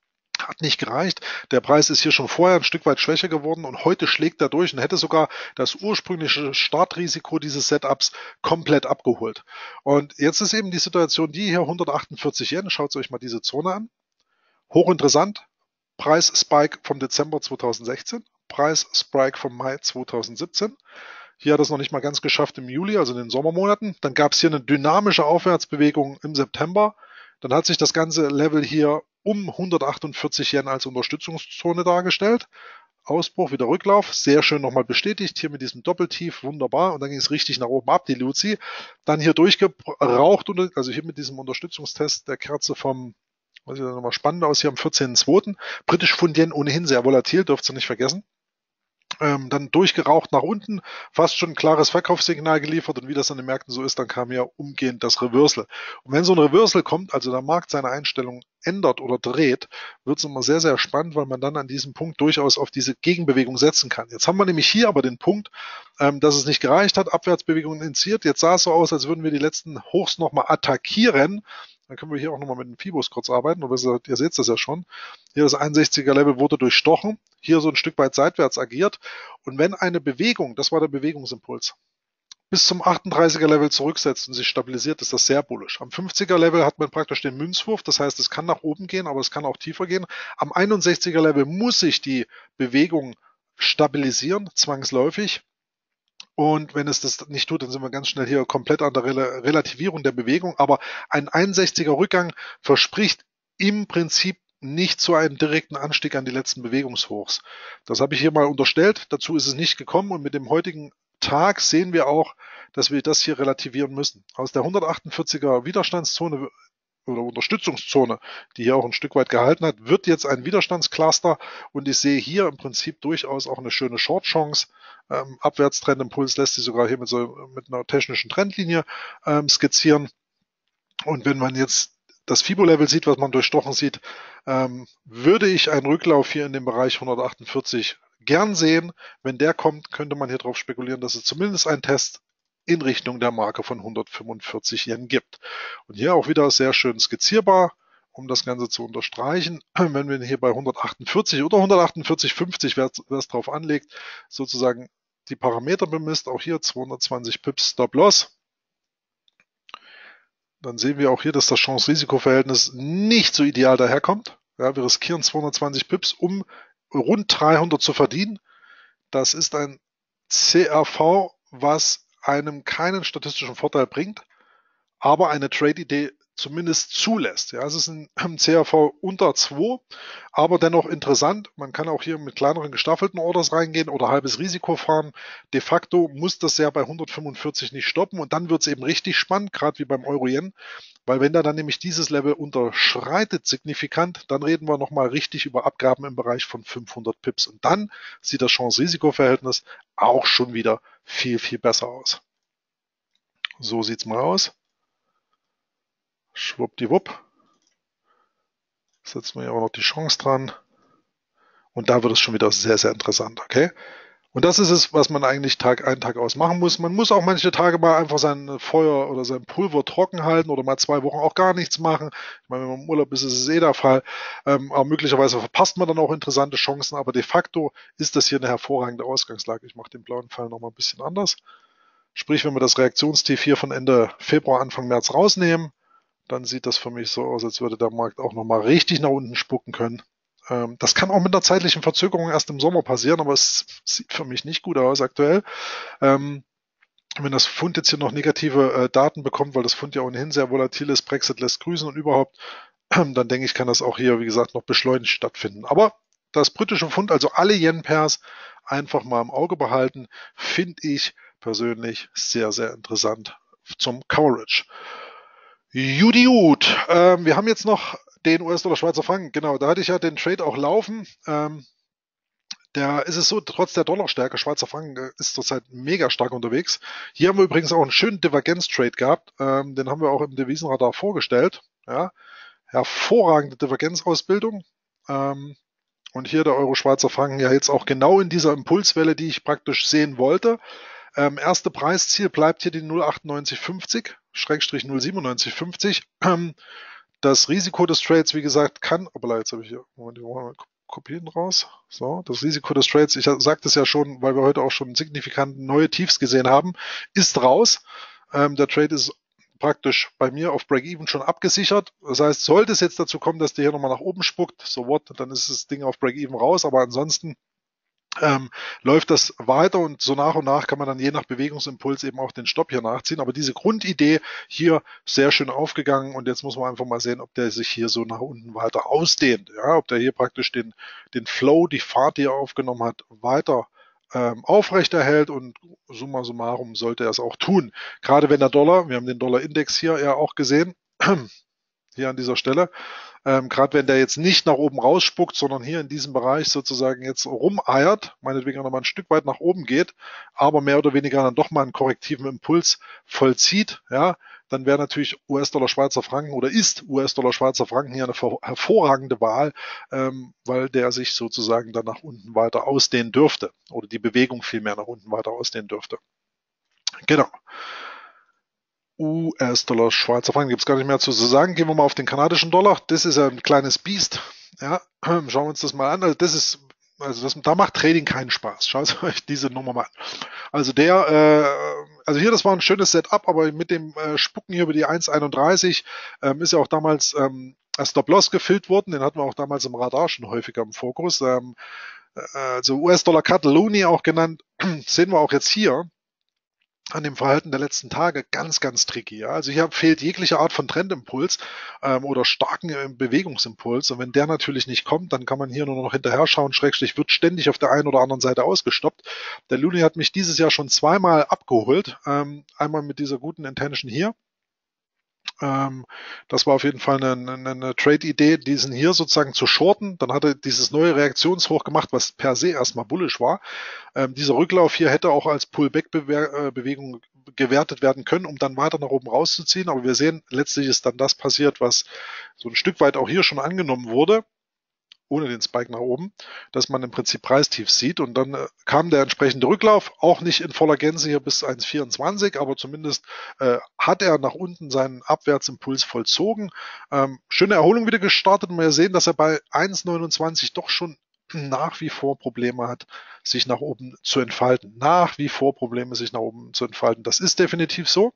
Hat nicht gereicht. Der Preis ist hier schon vorher ein Stück weit schwächer geworden und heute schlägt er durch und hätte sogar das ursprüngliche Startrisiko dieses Setups komplett abgeholt. Und jetzt ist eben die Situation, die hier hundertachtundvierzig Yen, schaut euch mal diese Zone an. Hochinteressant. Preis-Spike vom Dezember zweitausendsechzehn, Preis-Spike vom Mai zweitausendsiebzehn. Hier hat es noch nicht mal ganz geschafft im Juli, also in den Sommermonaten. Dann gab es hier eine dynamische Aufwärtsbewegung im September. Dann hat sich das ganze Level hier um hundertachtundvierzig Yen als Unterstützungszone dargestellt. Ausbruch, wieder Rücklauf, sehr schön nochmal bestätigt, hier mit diesem Doppeltief, wunderbar. Und dann ging es richtig nach oben ab, die Luzi. Dann hier durchgeraucht, also hier mit diesem Unterstützungstest der Kerze vom, was sieht da nochmal spannend aus, hier am vierzehnten zweiten Britisch Pfund Yen ohnehin sehr volatil, dürft ihr nicht vergessen. Ähm, dann durchgeraucht nach unten, fast schon ein klares Verkaufssignal geliefert und wie das an den Märkten so ist, dann kam ja umgehend das Reversal. Und wenn so ein Reversal kommt, also der Markt seine Einstellung ändert oder dreht, wird es immer sehr, sehr spannend, weil man dann an diesem Punkt durchaus auf diese Gegenbewegung setzen kann. Jetzt haben wir nämlich hier aber den Punkt, ähm, dass es nicht gereicht hat, Abwärtsbewegung initiiert. Jetzt sah es so aus, als würden wir die letzten Hochs nochmal attackieren. Dann können wir hier auch nochmal mit den Fibos kurz arbeiten, aber ihr seht das ja schon. Hier das einundsechziger Level wurde durchstochen, hier so ein Stück weit seitwärts agiert. Und wenn eine Bewegung, das war der Bewegungsimpuls, bis zum achtunddreißiger Level zurücksetzt und sich stabilisiert, ist das sehr bullisch. Am fünfziger Level hat man praktisch den Münzwurf, das heißt, es kann nach oben gehen, aber es kann auch tiefer gehen. Am einundsechziger Level muss sich die Bewegung stabilisieren, zwangsläufig. Und wenn es das nicht tut, dann sind wir ganz schnell hier komplett an der Rel Relativierung der Bewegung. Aber ein einundsechziger Rückgang verspricht im Prinzip nicht so einen direkten Anstieg an die letzten Bewegungshochs. Das habe ich hier mal unterstellt. Dazu ist es nicht gekommen. Und mit dem heutigen Tag sehen wir auch, dass wir das hier relativieren müssen. Aus der hundertachtundvierziger Widerstandszone oder Unterstützungszone, die hier auch ein Stück weit gehalten hat, wird jetzt ein Widerstandscluster und ich sehe hier im Prinzip durchaus auch eine schöne Short-Chance. Ähm, Abwärtstrendimpuls lässt sich sogar hier mit, so, mit einer technischen Trendlinie ähm, skizzieren. Und wenn man jetzt das Fibo-Level sieht, was man durchstochen sieht, ähm, würde ich einen Rücklauf hier in dem Bereich hundertachtundvierzig gern sehen. Wenn der kommt, könnte man hier drauf spekulieren, dass es zumindest einen Test in Richtung der Marke von hundertfünfundvierzig Yen gibt. Und hier auch wieder sehr schön skizzierbar, um das Ganze zu unterstreichen. Wenn wir hier bei hundertachtundvierzig oder hundertachtundvierzig Komma fünfzig, wer es drauf anlegt, sozusagen die Parameter bemisst, auch hier zweihundertzwanzig Pips Stop-Loss, dann sehen wir auch hier, dass das Chance-Risiko-Verhältnis nicht so ideal daherkommt. Ja, wir riskieren zweihundertzwanzig Pips, um rund dreihundert zu verdienen. Das ist ein C R V, was einem keinen statistischen Vorteil bringt, aber eine Trade-Idee zumindest zulässt. Ja, es ist ein C R V unter zwei, aber dennoch interessant. Man kann auch hier mit kleineren gestaffelten Orders reingehen oder halbes Risiko fahren. De facto muss das ja bei hundertfünfundvierzig nicht stoppen und dann wird es eben richtig spannend, gerade wie beim Euro-Yen, weil wenn da dann nämlich dieses Level unterschreitet signifikant, dann reden wir nochmal richtig über Abgaben im Bereich von fünfhundert Pips und dann sieht das Chance-Risiko-Verhältnis auch schon wieder viel, viel besser aus. So sieht's mal aus. Schwuppdiwupp. Setzen wir hier auch noch die Chance dran. Und da wird es schon wieder sehr, sehr interessant, okay? Und das ist es, was man eigentlich Tag ein, Tag aus machen muss. Man muss auch manche Tage mal einfach sein Feuer oder sein Pulver trocken halten oder mal zwei Wochen auch gar nichts machen. Ich meine, wenn man im Urlaub ist, ist es eh der Fall. Ähm, aber möglicherweise verpasst man dann auch interessante Chancen. Aber de facto ist das hier eine hervorragende Ausgangslage. Ich mache den blauen Pfeil nochmal ein bisschen anders. Sprich, wenn wir das Reaktionstief hier von Ende Februar, Anfang März rausnehmen, dann sieht das für mich so aus, als würde der Markt auch nochmal richtig nach unten spucken können. Ähm, das kann auch mit einer zeitlichen Verzögerung erst im Sommer passieren, aber es sieht für mich nicht gut aus aktuell. Ähm, wenn das Pfund jetzt hier noch negative äh, Daten bekommt, weil das Pfund ja ohnehin sehr volatil ist, Brexit lässt grüßen und überhaupt, äh, dann denke ich, kann das auch hier, wie gesagt, noch beschleunigt stattfinden. Aber das britische Pfund, also alle Yen-Pairs, einfach mal im Auge behalten, finde ich persönlich sehr, sehr interessant zum Coverage. Judy gut. Ähm, wir haben jetzt noch den U S-Dollar-Schweizer Franken. Genau, da hatte ich ja den Trade auch laufen. Ähm, Der ist es so, trotz der Dollarstärke, Schweizer Franken der ist zurzeit mega stark unterwegs. Hier haben wir übrigens auch einen schönen Divergenz-Trade gehabt. Ähm, den haben wir auch im Devisenradar vorgestellt. Ja, hervorragende Divergenzausbildung. Ähm, und hier der Euro-Schweizer Franken ja jetzt auch genau in dieser Impulswelle, die ich praktisch sehen wollte. Ähm, erste Preisziel bleibt hier die null Komma achtundneunzig fünfzig, Schrägstrich null Komma siebenundneunzig fünfzig. Ähm, das Risiko des Trades, wie gesagt, kann, aber jetzt habe ich hier, Moment, wir kopieren raus. So, das Risiko des Trades, ich sagte es ja schon, weil wir heute auch schon signifikant neue Tiefs gesehen haben, ist raus. Ähm, der Trade ist praktisch bei mir auf Break-Even schon abgesichert. Das heißt, sollte es jetzt dazu kommen, dass der hier nochmal nach oben spuckt, so what, dann ist das Ding auf Break-Even raus, aber ansonsten ähm, läuft das weiter und so nach und nach kann man dann je nach Bewegungsimpuls eben auch den Stopp hier nachziehen. Aber diese Grundidee hier sehr schön aufgegangen und jetzt muss man einfach mal sehen, ob der sich hier so nach unten weiter ausdehnt. Ja, ob der hier praktisch den, den Flow, die Fahrt, die er aufgenommen hat, weiter ähm, aufrechterhält und summa summarum sollte er es auch tun. Gerade wenn der Dollar, wir haben den Dollar-Index hier ja auch gesehen, hier an dieser Stelle, ähm, gerade wenn der jetzt nicht nach oben rausspuckt, sondern hier in diesem Bereich sozusagen jetzt rumeiert, meinetwegen noch mal ein Stück weit nach oben geht, aber mehr oder weniger dann doch mal einen korrektiven Impuls vollzieht, ja, dann wäre natürlich U S-Dollar Schweizer Franken oder ist U S-Dollar Schweizer Franken hier eine hervorragende Wahl, ähm, weil der sich sozusagen dann nach unten weiter ausdehnen dürfte oder die Bewegung vielmehr nach unten weiter ausdehnen dürfte. Genau. U S-Dollar, Schweizer Franken gibt es gar nicht mehr zu sagen. Gehen wir mal auf den kanadischen Dollar. Das ist ja ein kleines Biest. Ja, schauen wir uns das mal an. Also das ist, also das, da macht Trading keinen Spaß. Schaut euch diese Nummer mal an. Also der, äh, also hier, das war ein schönes Setup, aber mit dem äh, Spucken hier über die eins Komma einunddreißig ähm, ist ja auch damals ähm, Stop-Loss gefüllt worden. Den hatten wir auch damals im Radar schon häufiger im Fokus. Ähm, äh, also U S-Dollar Cut Looney auch genannt, sehen wir auch jetzt hier an dem Verhalten der letzten Tage ganz, ganz tricky. Ja? Also hier fehlt jegliche Art von Trendimpuls ähm, oder starken äh, Bewegungsimpuls. Und wenn der natürlich nicht kommt, dann kann man hier nur noch hinterher schauen. Schrägstrich wird ständig auf der einen oder anderen Seite ausgestoppt. Der Looney hat mich dieses Jahr schon zweimal abgeholt. Ähm, einmal mit dieser guten Intention hier. Ähm, das war auf jeden Fall eine, eine, eine Trade-Idee, diesen hier sozusagen zu shorten. Dann hat er dieses neue Reaktionshoch gemacht, was per se erstmal bullish war. Ähm, dieser Rücklauf hier hätte auch als Pullback-Bewegung gewertet werden können, um dann weiter nach oben rauszuziehen. Aber wir sehen, letztlich ist dann das passiert, was so ein Stück weit auch hier schon angenommen wurde, ohne den Spike nach oben, dass man im Prinzip Preistiefs sieht. Und dann äh, kam der entsprechende Rücklauf, auch nicht in voller Gänze hier bis eins Komma vierundzwanzig, aber zumindest äh, hat er nach unten seinen Abwärtsimpuls vollzogen. Ähm, schöne Erholung wieder gestartet und wir sehen, dass er bei eins Komma neunundzwanzig doch schon nach wie vor Probleme hat, sich nach oben zu entfalten. Nach wie vor Probleme, sich nach oben zu entfalten. Das ist definitiv so.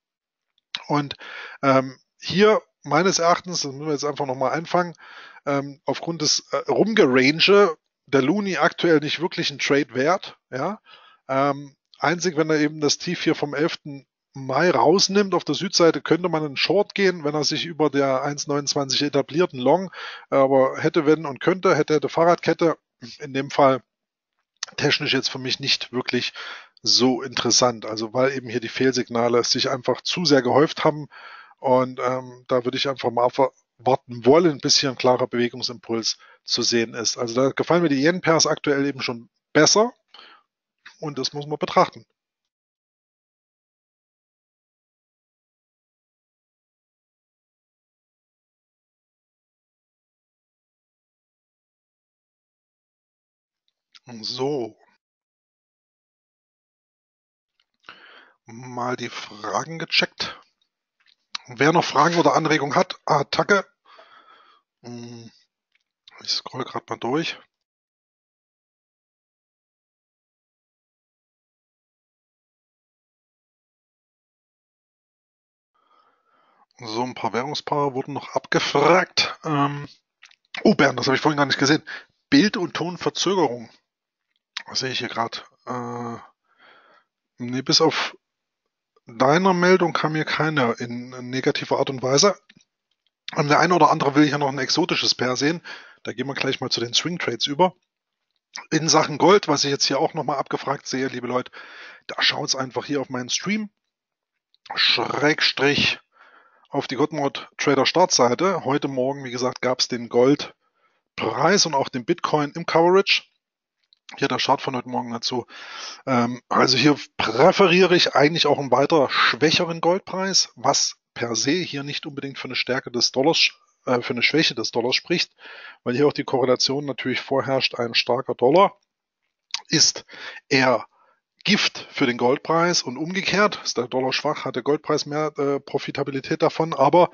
Und ähm, hier meines Erachtens, das müssen wir jetzt einfach nochmal einfangen, ähm, aufgrund des äh, Rumgerange der Looney aktuell nicht wirklich ein Trade wert. Ja? Ähm, einzig, wenn er eben das Tief hier vom elften Mai rausnimmt, auf der Südseite könnte man einen Short gehen, wenn er sich über der eins Komma neunundzwanzig etabliert, ein Long, aber hätte, wenn und könnte, hätte, hätte Fahrradkette, in dem Fall technisch jetzt für mich nicht wirklich so interessant. Also weil eben hier die Fehlsignale sich einfach zu sehr gehäuft haben und ähm, da würde ich einfach mal warten wollen, bis hier ein klarer Bewegungsimpuls zu sehen ist. Also da gefallen mir die Yen-Pairs aktuell eben schon besser und das muss man betrachten. So, mal die Fragen gecheckt. Wer noch Fragen oder Anregungen hat, Attacke. Hm, ich scroll gerade mal durch. So, ein paar Währungspaare wurden noch abgefragt. Ähm, oh, Bernd, das habe ich vorhin gar nicht gesehen. Bild- und Tonverzögerung. Was sehe ich hier gerade? Äh, nee, bis auf deiner Meldung kam hier keine in, in negativer Art und Weise. Und der eine oder andere will hier noch ein exotisches Pair sehen. Da gehen wir gleich mal zu den Swing Trades über. In Sachen Gold, was ich jetzt hier auch nochmal abgefragt sehe, liebe Leute, da schaut's einfach hier auf meinen Stream. Schrägstrich auf die Godmode Trader Startseite. Heute Morgen, wie gesagt, gab es den Goldpreis und auch den Bitcoin im Coverage. Hier der Chart von heute Morgen dazu. Ähm, also hier präferiere ich eigentlich auch einen weiter schwächeren Goldpreis, was per se hier nicht unbedingt für eine Stärke des Dollars, äh, für eine Schwäche des Dollars spricht, weil hier auch die Korrelation natürlich vorherrscht, ein starker Dollar ist eher Gift für den Goldpreis und umgekehrt. Ist der Dollar schwach, hat der Goldpreis mehr äh, Profitabilität davon, aber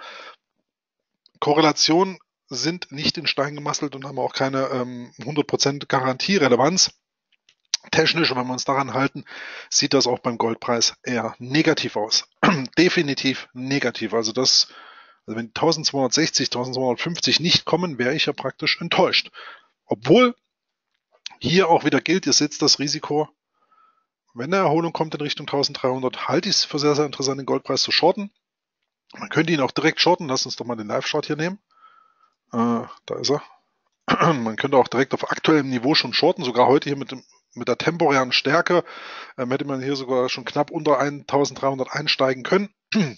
Korrelationen sind nicht in Stein gemeißelt und haben auch keine ähm, hundert Prozent Garantierelevanz. Technisch, wenn wir uns daran halten, sieht das auch beim Goldpreis eher negativ aus. Definitiv negativ. Also das, also wenn eintausendzweihundertsechzig, eintausendzweihundertfünfzig nicht kommen, wäre ich ja praktisch enttäuscht. Obwohl hier auch wieder gilt, ihr seht das Risiko, wenn eine Erholung kommt in Richtung eintausenddreihundert, halte ich es für sehr, sehr interessant, den Goldpreis zu shorten. Man könnte ihn auch direkt shorten. Lass uns doch mal den Live-Chart hier nehmen. Äh, da ist er. Man könnte auch direkt auf aktuellem Niveau schon shorten, sogar heute hier mit, dem, mit der temporären Stärke ähm, hätte man hier sogar schon knapp unter eintausenddreihundert einsteigen können.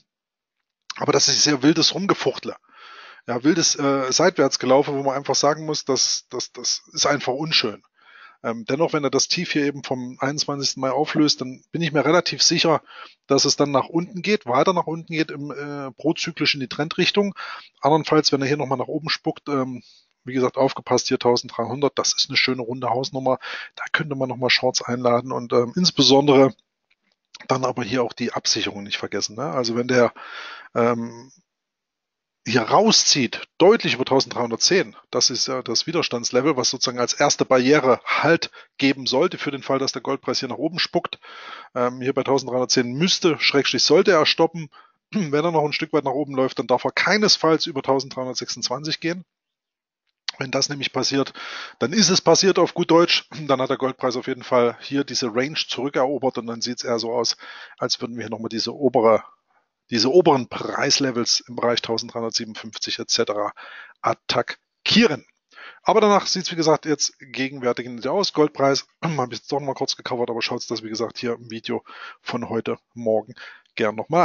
Aber das ist sehr wildes Rumgefuchtle. Ja, wildes äh, Seitwärtsgelaufe, wo man einfach sagen muss, dass das, das ist einfach unschön. Ähm, dennoch, wenn er das Tief hier eben vom einundzwanzigsten Mai auflöst, dann bin ich mir relativ sicher, dass es dann nach unten geht, weiter nach unten geht, im äh, prozyklisch in die Trendrichtung. Andernfalls, wenn er hier nochmal nach oben spuckt, ähm, wie gesagt, aufgepasst, hier eintausenddreihundert, das ist eine schöne runde Hausnummer. Da könnte man nochmal Shorts einladen und ähm, insbesondere dann aber hier auch die Absicherung nicht vergessen. Ne? Also wenn der ähm, hier rauszieht, deutlich über eintausenddreihundertzehn, das ist ja das Widerstandslevel, was sozusagen als erste Barriere Halt geben sollte für den Fall, dass der Goldpreis hier nach oben spuckt. Ähm, hier bei eintausenddreihundertzehn müsste, Schrägstrich sollte er stoppen. Wenn er noch ein Stück weit nach oben läuft, dann darf er keinesfalls über eintausenddreihundertsechsundzwanzig gehen. Wenn das nämlich passiert, dann ist es passiert auf gut Deutsch. Dann hat der Goldpreis auf jeden Fall hier diese Range zurückerobert und dann sieht es eher so aus, als würden wir hier nochmal diese obere, diese oberen Preislevels im Bereich eintausenddreihundertsiebenundfünfzig et cetera attackieren. Aber danach sieht es, wie gesagt, jetzt gegenwärtig nicht aus. Goldpreis habe ich jetzt doch mal kurz gecovert, aber schaut es das, wie gesagt, hier im Video von heute Morgen gern nochmal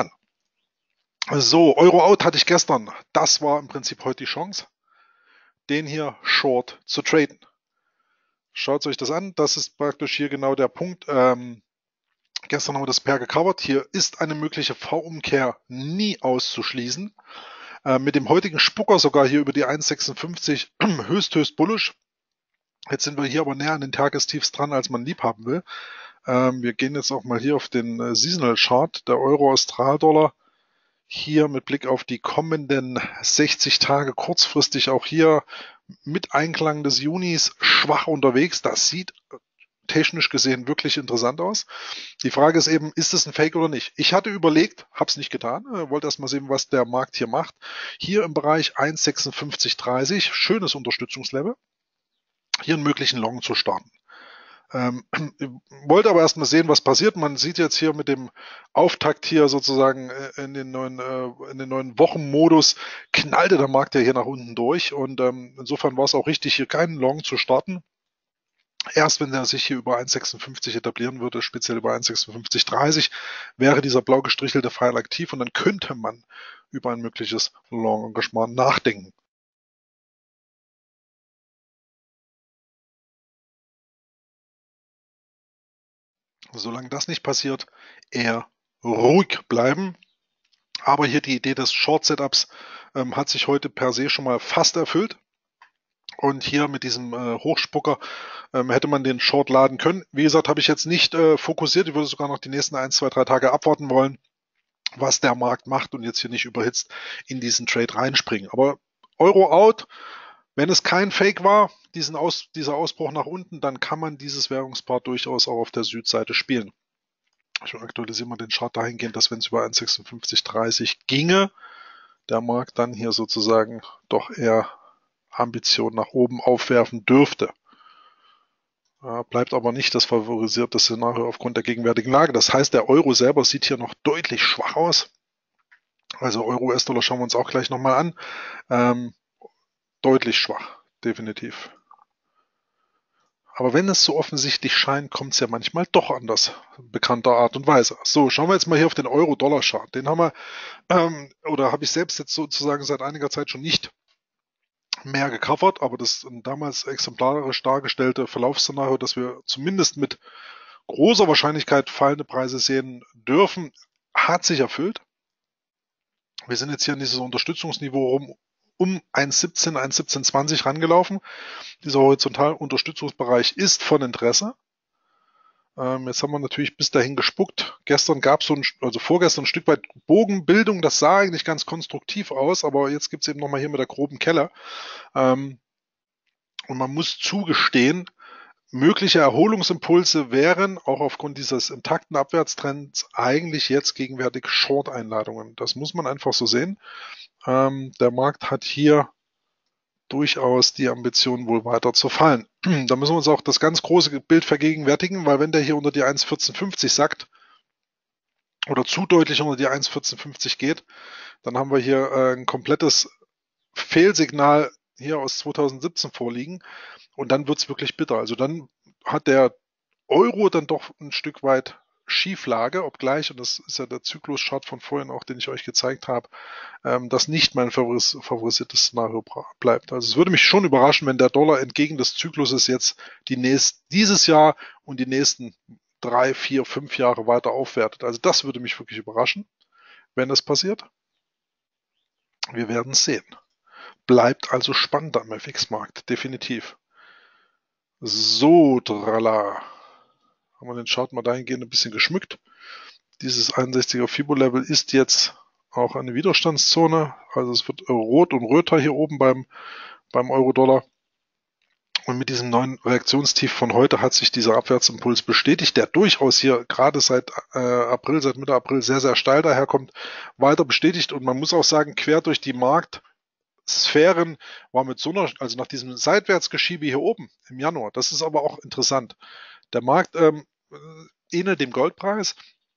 an. So, Euro Out hatte ich gestern. Das war im Prinzip heute die Chance, den hier short zu traden. Schaut euch das an. Das ist praktisch hier genau der Punkt. Ähm, gestern haben wir das Pair gecovert. Hier ist eine mögliche V-Umkehr nie auszuschließen. Äh, mit dem heutigen Spucker sogar hier über die eins Komma sechsundfünfzig höchst, höchst bullisch. Jetzt sind wir hier aber näher an den Tagestiefs dran, als man lieb haben will. Ähm, wir gehen jetzt auch mal hier auf den äh, Seasonal Chart, der Euro-Austral-Dollar. Hier mit Blick auf die kommenden sechzig Tage kurzfristig auch hier mit Einklang des Junis schwach unterwegs. Das sieht technisch gesehen wirklich interessant aus. Die Frage ist eben, ist es ein Fake oder nicht? Ich hatte überlegt, habe es nicht getan, wollte erst mal sehen, was der Markt hier macht. Hier im Bereich eins Komma sechsundfünfzig dreißig, schönes Unterstützungslevel, hier einen möglichen Long zu starten. Ähm, wollte aber erstmal sehen, was passiert. Man sieht jetzt hier mit dem Auftakt hier sozusagen in den neuen, äh, in den neuen Wochenmodus knallte der Markt ja hier nach unten durch und ähm, insofern war es auch richtig, hier keinen Long zu starten. Erst wenn er sich hier über eins Komma sechsundfünfzig etablieren würde, speziell über eins Komma sechsundfünfzig dreißig, wäre dieser blau gestrichelte Pfeil aktiv und dann könnte man über ein mögliches Long-Engagement nachdenken. Solange das nicht passiert, eher ruhig bleiben. Aber hier die Idee des Short-Setups ähm, hat sich heute per se schon mal fast erfüllt. Und hier mit diesem äh, Hochspucker ähm, hätte man den Short laden können. Wie gesagt, habe ich jetzt nicht äh, fokussiert. Ich würde sogar noch die nächsten ein, zwei, drei Tage abwarten wollen, was der Markt macht und jetzt hier nicht überhitzt in diesen Trade reinspringen. Aber Euro out, wenn es kein Fake war, diesen Aus, dieser Ausbruch nach unten, dann kann man dieses Währungspaar durchaus auch auf der Südseite spielen. Ich aktualisiere mal den Chart dahingehend, dass wenn es über eins Komma sechsundfünfzig dreißig ginge, der Markt dann hier sozusagen doch eher Ambition nach oben aufwerfen dürfte. Äh, bleibt aber nicht das favorisierte Szenario aufgrund der gegenwärtigen Lage. Das heißt, der Euro selber sieht hier noch deutlich schwach aus. Also Euro-U S-Dollar schauen wir uns auch gleich nochmal an. Ähm, deutlich schwach, definitiv. Aber wenn es so offensichtlich scheint, kommt es ja manchmal doch anders, bekannter Art und Weise. So, schauen wir jetzt mal hier auf den Euro-Dollar-Chart. Den haben wir, ähm, oder habe ich selbst jetzt sozusagen seit einiger Zeit schon nicht mehr gecovert, aber das damals exemplarisch dargestellte Verlaufsszenario, dass wir zumindest mit großer Wahrscheinlichkeit fallende Preise sehen dürfen, hat sich erfüllt. Wir sind jetzt hier an dieses Unterstützungsniveau rum um eins Komma siebzehn, eins Komma siebzehn zwanzig rangelaufen. Dieser Horizontalunterstützungsbereich ist von Interesse. Ähm, jetzt haben wir natürlich bis dahin gespuckt. Gestern gab es so ein, also vorgestern ein Stück weit Bogenbildung. Das sah eigentlich ganz konstruktiv aus, aber jetzt gibt es eben nochmal hier mit der groben Kelle. Ähm, und man muss zugestehen, mögliche Erholungsimpulse wären auch aufgrund dieses intakten Abwärtstrends eigentlich jetzt gegenwärtig Short-Einladungen. Das muss man einfach so sehen. Ähm, der Markt hat hier durchaus die Ambition, wohl weiter zu fallen. Da müssen wir uns auch das ganz große Bild vergegenwärtigen, weil wenn der hier unter die eins Komma vierzehn fünfzig sackt oder zu deutlich unter die eins Komma vierzehn fünfzig geht, dann haben wir hier äh, ein komplettes Fehlsignal hier aus zweitausendsiebzehn vorliegen und dann wird's wirklich bitter. Also dann hat der Euro dann doch ein Stück weit Schieflage, obgleich, und das ist ja der Zyklus-Chart von vorhin auch, den ich euch gezeigt habe, ähm, das nicht mein favoris favorisiertes Szenario bleibt. Also es würde mich schon überraschen, wenn der Dollar entgegen des Zykluses jetzt die nächst, dieses Jahr und die nächsten drei, vier, fünf Jahre weiter aufwertet. Also das würde mich wirklich überraschen, wenn das passiert. Wir werden es sehen. Bleibt also spannend am F X-Markt, definitiv. So, trala. Haben wir den Chart mal dahingehend ein bisschen geschmückt. Dieses einundsechziger Fibo-Level ist jetzt auch eine Widerstandszone. Also es wird rot und röter hier oben beim, beim Euro-Dollar. Und mit diesem neuen Reaktionstief von heute hat sich dieser Abwärtsimpuls bestätigt, der durchaus hier gerade seit äh, April, seit Mitte April sehr, sehr steil daherkommt, weiter bestätigt. Und man muss auch sagen, quer durch die Marktsphären war mit so einer, also nach diesem Seitwärtsgeschiebe hier oben im Januar, das ist aber auch interessant. Der Markt ähm, ähnelt dem Goldpreis.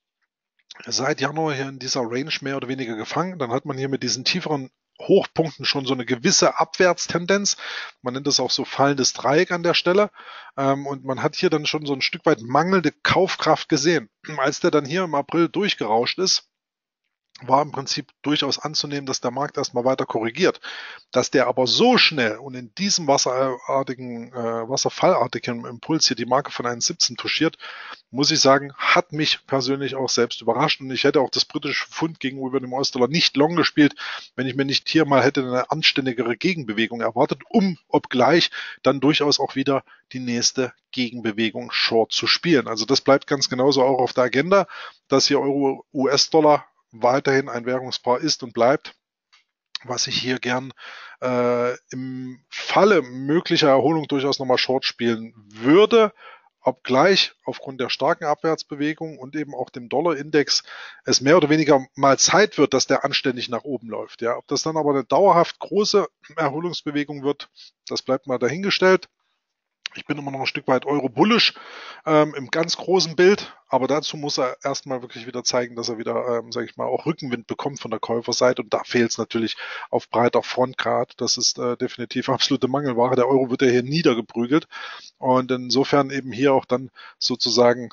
Seit Januar hier in dieser Range mehr oder weniger gefangen. Dann hat man hier mit diesen tieferen Hochpunkten schon so eine gewisse Abwärtstendenz. Man nennt das auch so fallendes Dreieck an der Stelle. Ähm, und man hat hier dann schon so ein Stück weit mangelnde Kaufkraft gesehen. Als der dann hier im April durchgerauscht ist, war im Prinzip durchaus anzunehmen, dass der Markt erstmal weiter korrigiert. Dass der aber so schnell und in diesem wasserartigen, äh, wasserfallartigen Impuls hier die Marke von eins Komma siebzehn touchiert, muss ich sagen, hat mich persönlich auch selbst überrascht. Und ich hätte auch das britische Pfund gegenüber dem US-Dollar nicht long gespielt, wenn ich mir nicht hier mal hätte eine anständigere Gegenbewegung erwartet, um, obgleich, dann durchaus auch wieder die nächste Gegenbewegung short zu spielen. Also das bleibt ganz genauso auch auf der Agenda, dass hier Euro-U S-Dollar weiterhin ein Währungspaar ist und bleibt, was ich hier gern äh, im Falle möglicher Erholung durchaus nochmal short spielen würde, obgleich aufgrund der starken Abwärtsbewegung und eben auch dem Dollar-Index es mehr oder weniger mal Zeit wird, dass der anständig nach oben läuft. Ja, ob das dann aber eine dauerhaft große Erholungsbewegung wird, das bleibt mal dahingestellt. Ich bin immer noch ein Stück weit Euro-bullisch ähm, im ganz großen Bild, aber dazu muss er erstmal wirklich wieder zeigen, dass er wieder, ähm, sage ich mal, auch Rückenwind bekommt von der Käuferseite und da fehlt es natürlich auf breiter Front gerade. Das ist äh, definitiv absolute Mangelware. Der Euro wird ja hier niedergeprügelt und insofern eben hier auch dann sozusagen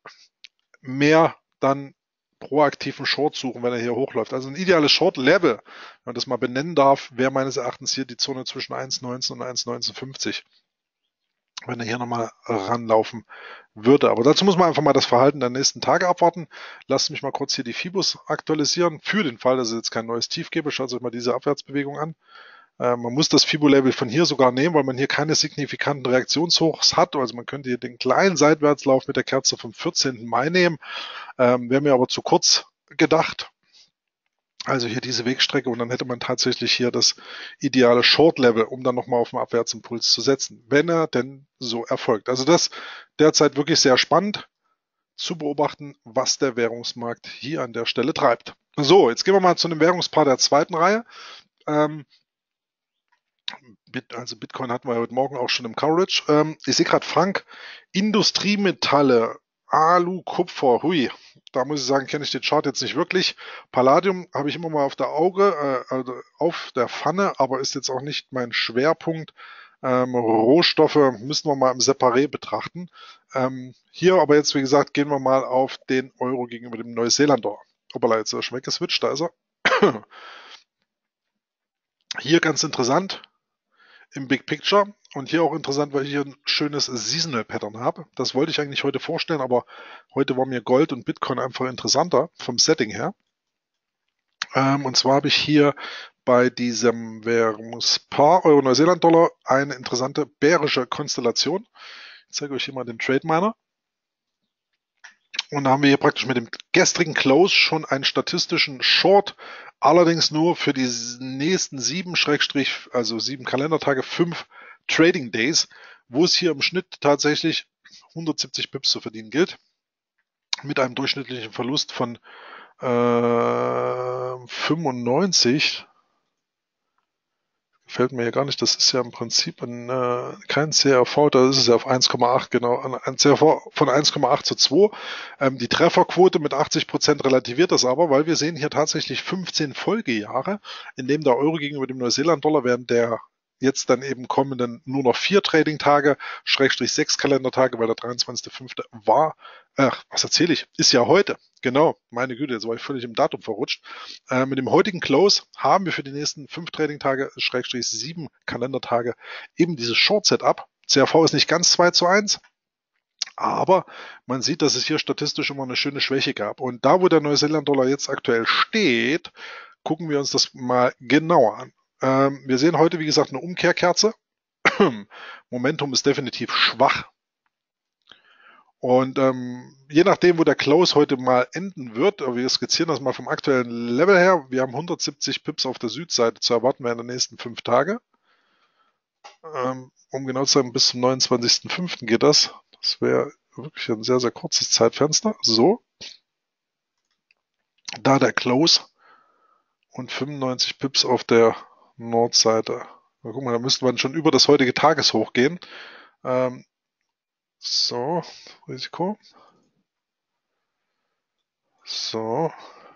mehr dann proaktiven Short suchen, wenn er hier hochläuft. Also ein ideales Short-Level, wenn man das mal benennen darf, wäre meines Erachtens hier die Zone zwischen eins Komma neunzehn und eins Komma neunzehnhundertfünfzig. Wenn er hier nochmal ranlaufen würde. Aber dazu muss man einfach mal das Verhalten der nächsten Tage abwarten. Lasst mich mal kurz hier die Fibos aktualisieren, für den Fall, dass es jetzt kein neues Tief gäbe. Schaut euch mal diese Abwärtsbewegung an. Äh, man muss das Fibo-Level von hier sogar nehmen, weil man hier keine signifikanten Reaktionshochs hat. Also man könnte hier den kleinen Seitwärtslauf mit der Kerze vom vierzehnten Mai nehmen. Ähm, wäre mir aber zu kurz gedacht. Also hier diese Wegstrecke und dann hätte man tatsächlich hier das ideale Short-Level, um dann nochmal auf den Abwärtsimpuls zu setzen, wenn er denn so erfolgt. Also das derzeit wirklich sehr spannend zu beobachten, was der Währungsmarkt hier an der Stelle treibt. So, jetzt gehen wir mal zu einem Währungspaar der zweiten Reihe. Ähm, also Bitcoin hatten wir heute Morgen auch schon im Coverage. Ähm, ich sehe gerade Frank, Industriemetalle, Alu, Kupfer, hui, da muss ich sagen, kenne ich den Chart jetzt nicht wirklich. Palladium habe ich immer mal auf der Auge, äh, also auf der Pfanne, aber ist jetzt auch nicht mein Schwerpunkt. Ähm, Rohstoffe müssen wir mal im Separé betrachten. Ähm, hier aber jetzt, wie gesagt, gehen wir mal auf den Euro gegenüber dem Neuseeland-Dollar. Hoppala, jetzt ist er schon weggeswitcht, da ist er. Hier ganz interessant. im Big Picture. Und hier auch interessant, weil ich hier ein schönes Seasonal Pattern habe. Das wollte ich eigentlich heute vorstellen, aber heute war mir Gold und Bitcoin einfach interessanter vom Setting her. Ähm, und zwar habe ich hier bei diesem Währungspaar Euro-Neuseeland-Dollar eine interessante bärische Konstellation. Ich zeige euch hier mal den Trade Miner. Und da haben wir hier praktisch mit dem gestrigen Close schon einen statistischen Short, allerdings nur für die nächsten sieben Schrägstrich, also sieben Kalendertage, fünf Trading Days, wo es hier im Schnitt tatsächlich hundertsiebzig Pips zu verdienen gilt, mit einem durchschnittlichen Verlust von äh, fünfundneunzig. Gefällt mir ja gar nicht, das ist ja im Prinzip ein, äh, kein C R V, da ist es ja auf eins Komma acht, genau, ein C R V von eins Komma acht zu zwei. Ähm, die Trefferquote mit achtzig Prozent relativiert das aber, weil wir sehen hier tatsächlich fünfzehn Folgejahre, in dem der Euro gegenüber dem Neuseeland-Dollar während der jetzt dann eben kommenden nur noch vier Trading-Tage, Schrägstrich sechs Kalendertage, weil der dreiundzwanzigster fünfte war, ach, was erzähle ich, ist ja heute, genau, meine Güte, jetzt war ich völlig im Datum verrutscht. Äh, mit dem heutigen Close haben wir für die nächsten fünf Trading-Tage, Schrägstrich sieben Kalendertage, eben dieses Short-Setup. C R V ist nicht ganz zwei zu eins, aber man sieht, dass es hier statistisch immer eine schöne Schwäche gab. Und da, wo der Neuseeland-Dollar jetzt aktuell steht, gucken wir uns das mal genauer an. Ähm, wir sehen heute, wie gesagt, eine Umkehrkerze. Momentum ist definitiv schwach. Und ähm, je nachdem, wo der Close heute mal enden wird, aber wir skizzieren das mal vom aktuellen Level her, wir haben hundertsiebzig Pips auf der Südseite zu erwarten während der nächsten fünf Tage. Ähm, um genau zu sein, bis zum neunundzwanzigsten fünften geht das. Das wäre wirklich ein sehr, sehr kurzes Zeitfenster. So. Da der Close und fünfundneunzig Pips auf der Nordseite. Na, guck mal, da müsste man schon über das heutige Tageshoch gehen. Ähm, so, Risiko. So.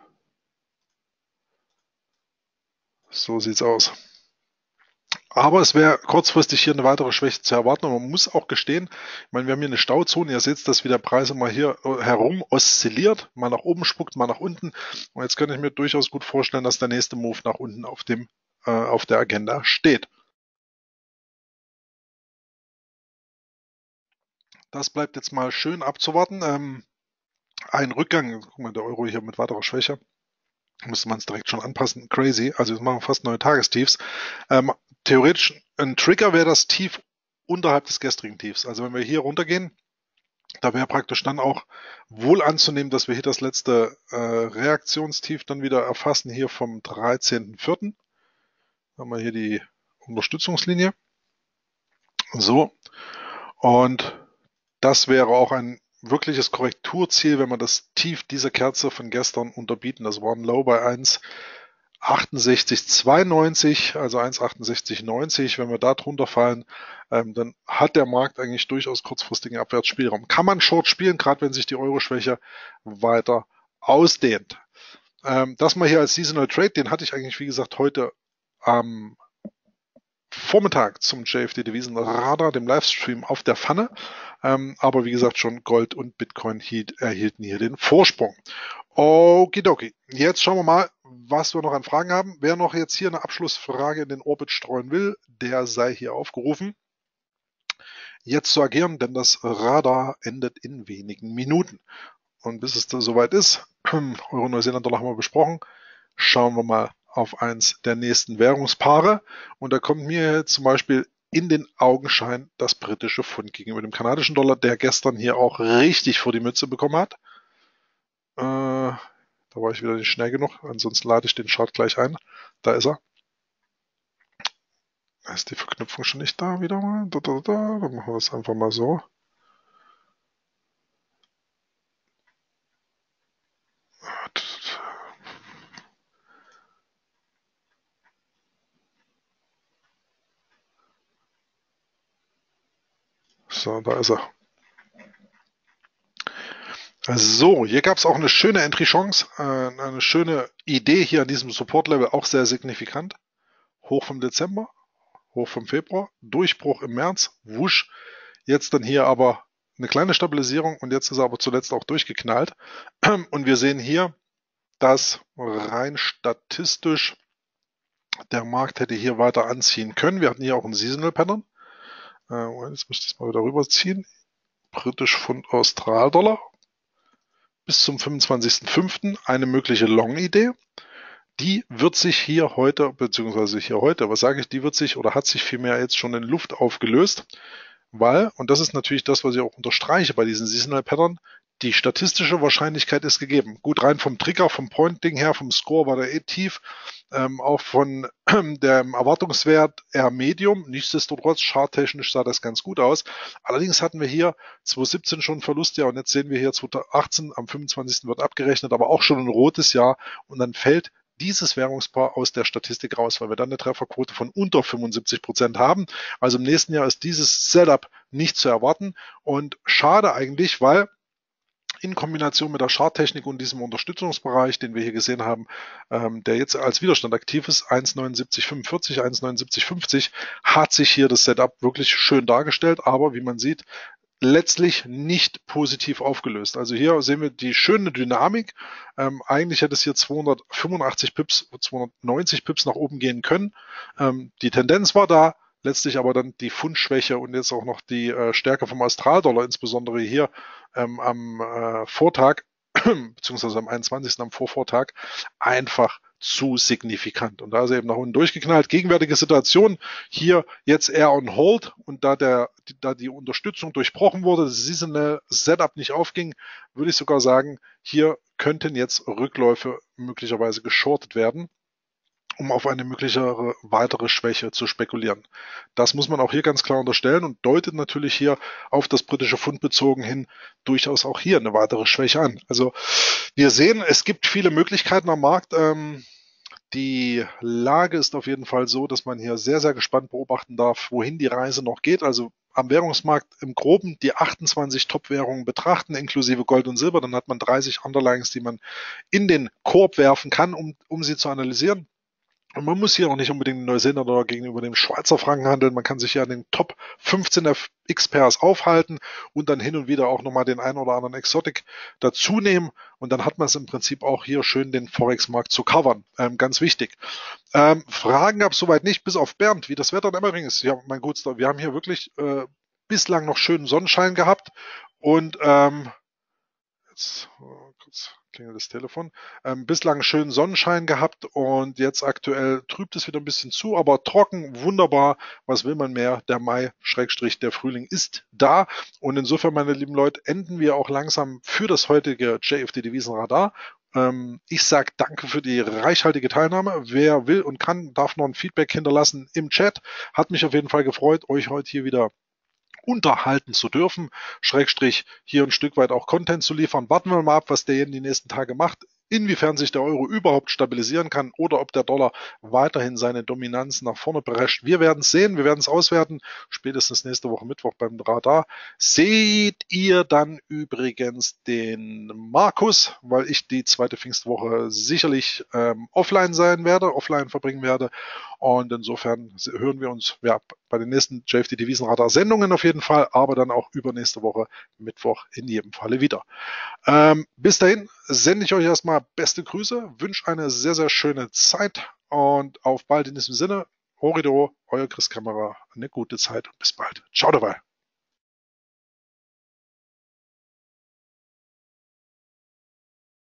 So sieht's aus. Aber es wäre kurzfristig hier eine weitere Schwäche zu erwarten. Und man muss auch gestehen, ich meine, wir haben hier eine Stauzone. Ihr seht, dass wie der Preis immer hier herum oszilliert, mal nach oben spuckt, mal nach unten. Und jetzt könnte ich mir durchaus gut vorstellen, dass der nächste Move nach unten auf dem äh, auf der Agenda steht. Das bleibt jetzt mal schön abzuwarten. Ähm, ein Rückgang, guck mal, der Euro hier mit weiterer Schwäche. Müsste man es direkt schon anpassen. Crazy. Also jetzt machen wir fast neue Tagestiefs. Ähm, theoretisch ein Trigger wäre das Tief unterhalb des gestrigen Tiefs. Also wenn wir hier runtergehen, da wäre praktisch dann auch wohl anzunehmen, dass wir hier das letzte äh, Reaktionstief dann wieder erfassen, hier vom dreizehnten vierten Haben wir hier die Unterstützungslinie. So. Und das wäre auch ein wirkliches Korrekturziel, wenn wir das Tief dieser Kerze von gestern unterbieten. Das war ein Low bei eins achtundsechzig zweiundneunzig, also eins achtundsechzig neunzig. Wenn wir da drunter fallen, ähm, dann hat der Markt eigentlich durchaus kurzfristigen Abwärtsspielraum. Kann man Short spielen, gerade wenn sich die Euro-Schwäche weiter ausdehnt. Ähm, das mal hier als Seasonal Trade, den hatte ich eigentlich, wie gesagt, heute am Vormittag zum J F D-Devisen-Radar, dem Livestream auf der Pfanne. Ähm, aber wie gesagt, schon Gold und Bitcoin hielt, erhielten hier den Vorsprung. Okidoki. Jetzt schauen wir mal, was wir noch an Fragen haben. Wer noch jetzt hier eine Abschlussfrage in den Orbit streuen will, der sei hier aufgerufen, jetzt zu agieren, denn das Radar endet in wenigen Minuten. Und bis es da soweit ist, Euro-Neuseeland-Dollar haben wir besprochen, schauen wir mal auf eins der nächsten Währungspaare. Und da kommt mir jetzt zum Beispiel in den Augenschein das britische Pfund gegenüber dem kanadischen Dollar, der gestern hier auch richtig vor die Mütze bekommen hat. Äh, da war ich wieder nicht schnell genug, ansonsten lade ich den Chart gleich ein. Da ist er. Da ist die Verknüpfung schon nicht da wieder mal. Da, da, da. Dann machen wir das einfach mal so. So, da ist er. So, hier gab es auch eine schöne Entry-Chance, äh, eine schöne Idee hier an diesem Support-Level, auch sehr signifikant. Hoch vom Dezember, hoch vom Februar, Durchbruch im März, wusch. Jetzt dann hier aber eine kleine Stabilisierung und jetzt ist er aber zuletzt auch durchgeknallt. Und wir sehen hier, dass rein statistisch der Markt hätte hier weiter anziehen können. Wir hatten hier auch einen Seasonal Pattern. Äh, jetzt muss ich das mal wieder rüberziehen. Britisch Pfund Australdollar. Bis zum fünfundzwanzigsten fünften eine mögliche Long-Idee. Die wird sich hier heute, beziehungsweise hier heute, was sage ich, die wird sich oder hat sich vielmehr jetzt schon in Luft aufgelöst, weil, und das ist natürlich das, was ich auch unterstreiche bei diesen Seasonal Pattern, die statistische Wahrscheinlichkeit ist gegeben. Gut, rein vom Trigger, vom Pointing her, vom Score war der eh tief, ähm, auch von ähm, dem Erwartungswert eher Medium. Nichtsdestotrotz, charttechnisch sah das ganz gut aus. Allerdings hatten wir hier zwanzig siebzehn schon Verlustjahr und jetzt sehen wir hier zwanzig achtzehn, am fünfundzwanzigsten wird abgerechnet, aber auch schon ein rotes Jahr und dann fällt dieses Währungspaar aus der Statistik raus, weil wir dann eine Trefferquote von unter fünfundsiebzig Prozent haben. Also im nächsten Jahr ist dieses Setup nicht zu erwarten und schade eigentlich, weil in Kombination mit der Charttechnik und diesem Unterstützungsbereich, den wir hier gesehen haben, ähm, der jetzt als Widerstand aktiv ist, eins Komma neunundsiebzig fünfundvierzig, eins Komma neunundsiebzig fünfzig, hat sich hier das Setup wirklich schön dargestellt, aber wie man sieht, letztlich nicht positiv aufgelöst. Also hier sehen wir die schöne Dynamik. Ähm, eigentlich hätte es hier zweihundertfünfundachtzig Pips, zweihundertneunzig Pips nach oben gehen können. Ähm, die Tendenz war da, letztlich aber dann die Pfundschwäche und jetzt auch noch die äh, Stärke vom Australdollar, insbesondere hier ähm, am äh, Vortag, beziehungsweise am einundzwanzigsten am Vorvortag, einfach zu signifikant. Und da ist er eben nach unten durchgeknallt. Gegenwärtige Situation hier jetzt eher on hold und da der, da die Unterstützung durchbrochen wurde, das Seasonal Setup nicht aufging, würde ich sogar sagen, hier könnten jetzt Rückläufe möglicherweise geschortet werden, um auf eine mögliche weitere Schwäche zu spekulieren. Das muss man auch hier ganz klar unterstellen und deutet natürlich hier auf das britische Pfund bezogen hin durchaus auch hier eine weitere Schwäche an. Also wir sehen, es gibt viele Möglichkeiten am Markt. Ähm, die Lage ist auf jeden Fall so, dass man hier sehr, sehr gespannt beobachten darf, wohin die Reise noch geht. Also am Währungsmarkt im Groben die achtundzwanzig Top-Währungen betrachten, inklusive Gold und Silber. Dann hat man dreißig Underlyings, die man in den Korb werfen kann, um, um sie zu analysieren. Und man muss hier auch nicht unbedingt den Neuseeländer gegenüber dem Schweizer Franken handeln. Man kann sich hier an den Top fünfzehn F X-Pairs aufhalten und dann hin und wieder auch nochmal den einen oder anderen Exotic dazu nehmen. Und dann hat man es im Prinzip auch hier schön, den Forex-Markt zu covern. Ähm, ganz wichtig. Ähm, Fragen gab es soweit nicht, bis auf Bernd, wie das Wetter in Emmering ist. Ja, mein Gutster, wir haben hier wirklich äh, bislang noch schönen Sonnenschein gehabt. Und ähm, jetzt äh, kurz klingelt das Telefon. Ähm, bislang schönen Sonnenschein gehabt und jetzt aktuell trübt es wieder ein bisschen zu, aber trocken, wunderbar. Was will man mehr? Der Mai, Schrägstrich, der Frühling ist da. Und insofern, meine lieben Leute, enden wir auch langsam für das heutige J F D Devisenradar. Ähm, ich sage danke für die reichhaltige Teilnahme. Wer will und kann, darf noch ein Feedback hinterlassen im Chat. Hat mich auf jeden Fall gefreut, euch heute hier wieder unterhalten zu dürfen, Schrägstrich hier ein Stück weit auch Content zu liefern. Warten wir mal ab, was der Yen die nächsten Tage macht, inwiefern sich der Euro überhaupt stabilisieren kann oder ob der Dollar weiterhin seine Dominanz nach vorne prescht. Wir werden es sehen, wir werden es auswerten, spätestens nächste Woche Mittwoch beim Radar. Seht ihr dann übrigens den Markus, weil ich die zweite Pfingstwoche sicherlich ähm, offline sein werde, offline verbringen werde. Und insofern hören wir uns ja, bei den nächsten J F D Devisenradar Sendungen auf jeden Fall, aber dann auch übernächste Woche Mittwoch in jedem Falle wieder. Ähm, bis dahin sende ich euch erstmal beste Grüße, wünsche eine sehr, sehr schöne Zeit und auf bald in diesem Sinne. Horido, euer Chris Kamera, eine gute Zeit und bis bald. Ciao dabei.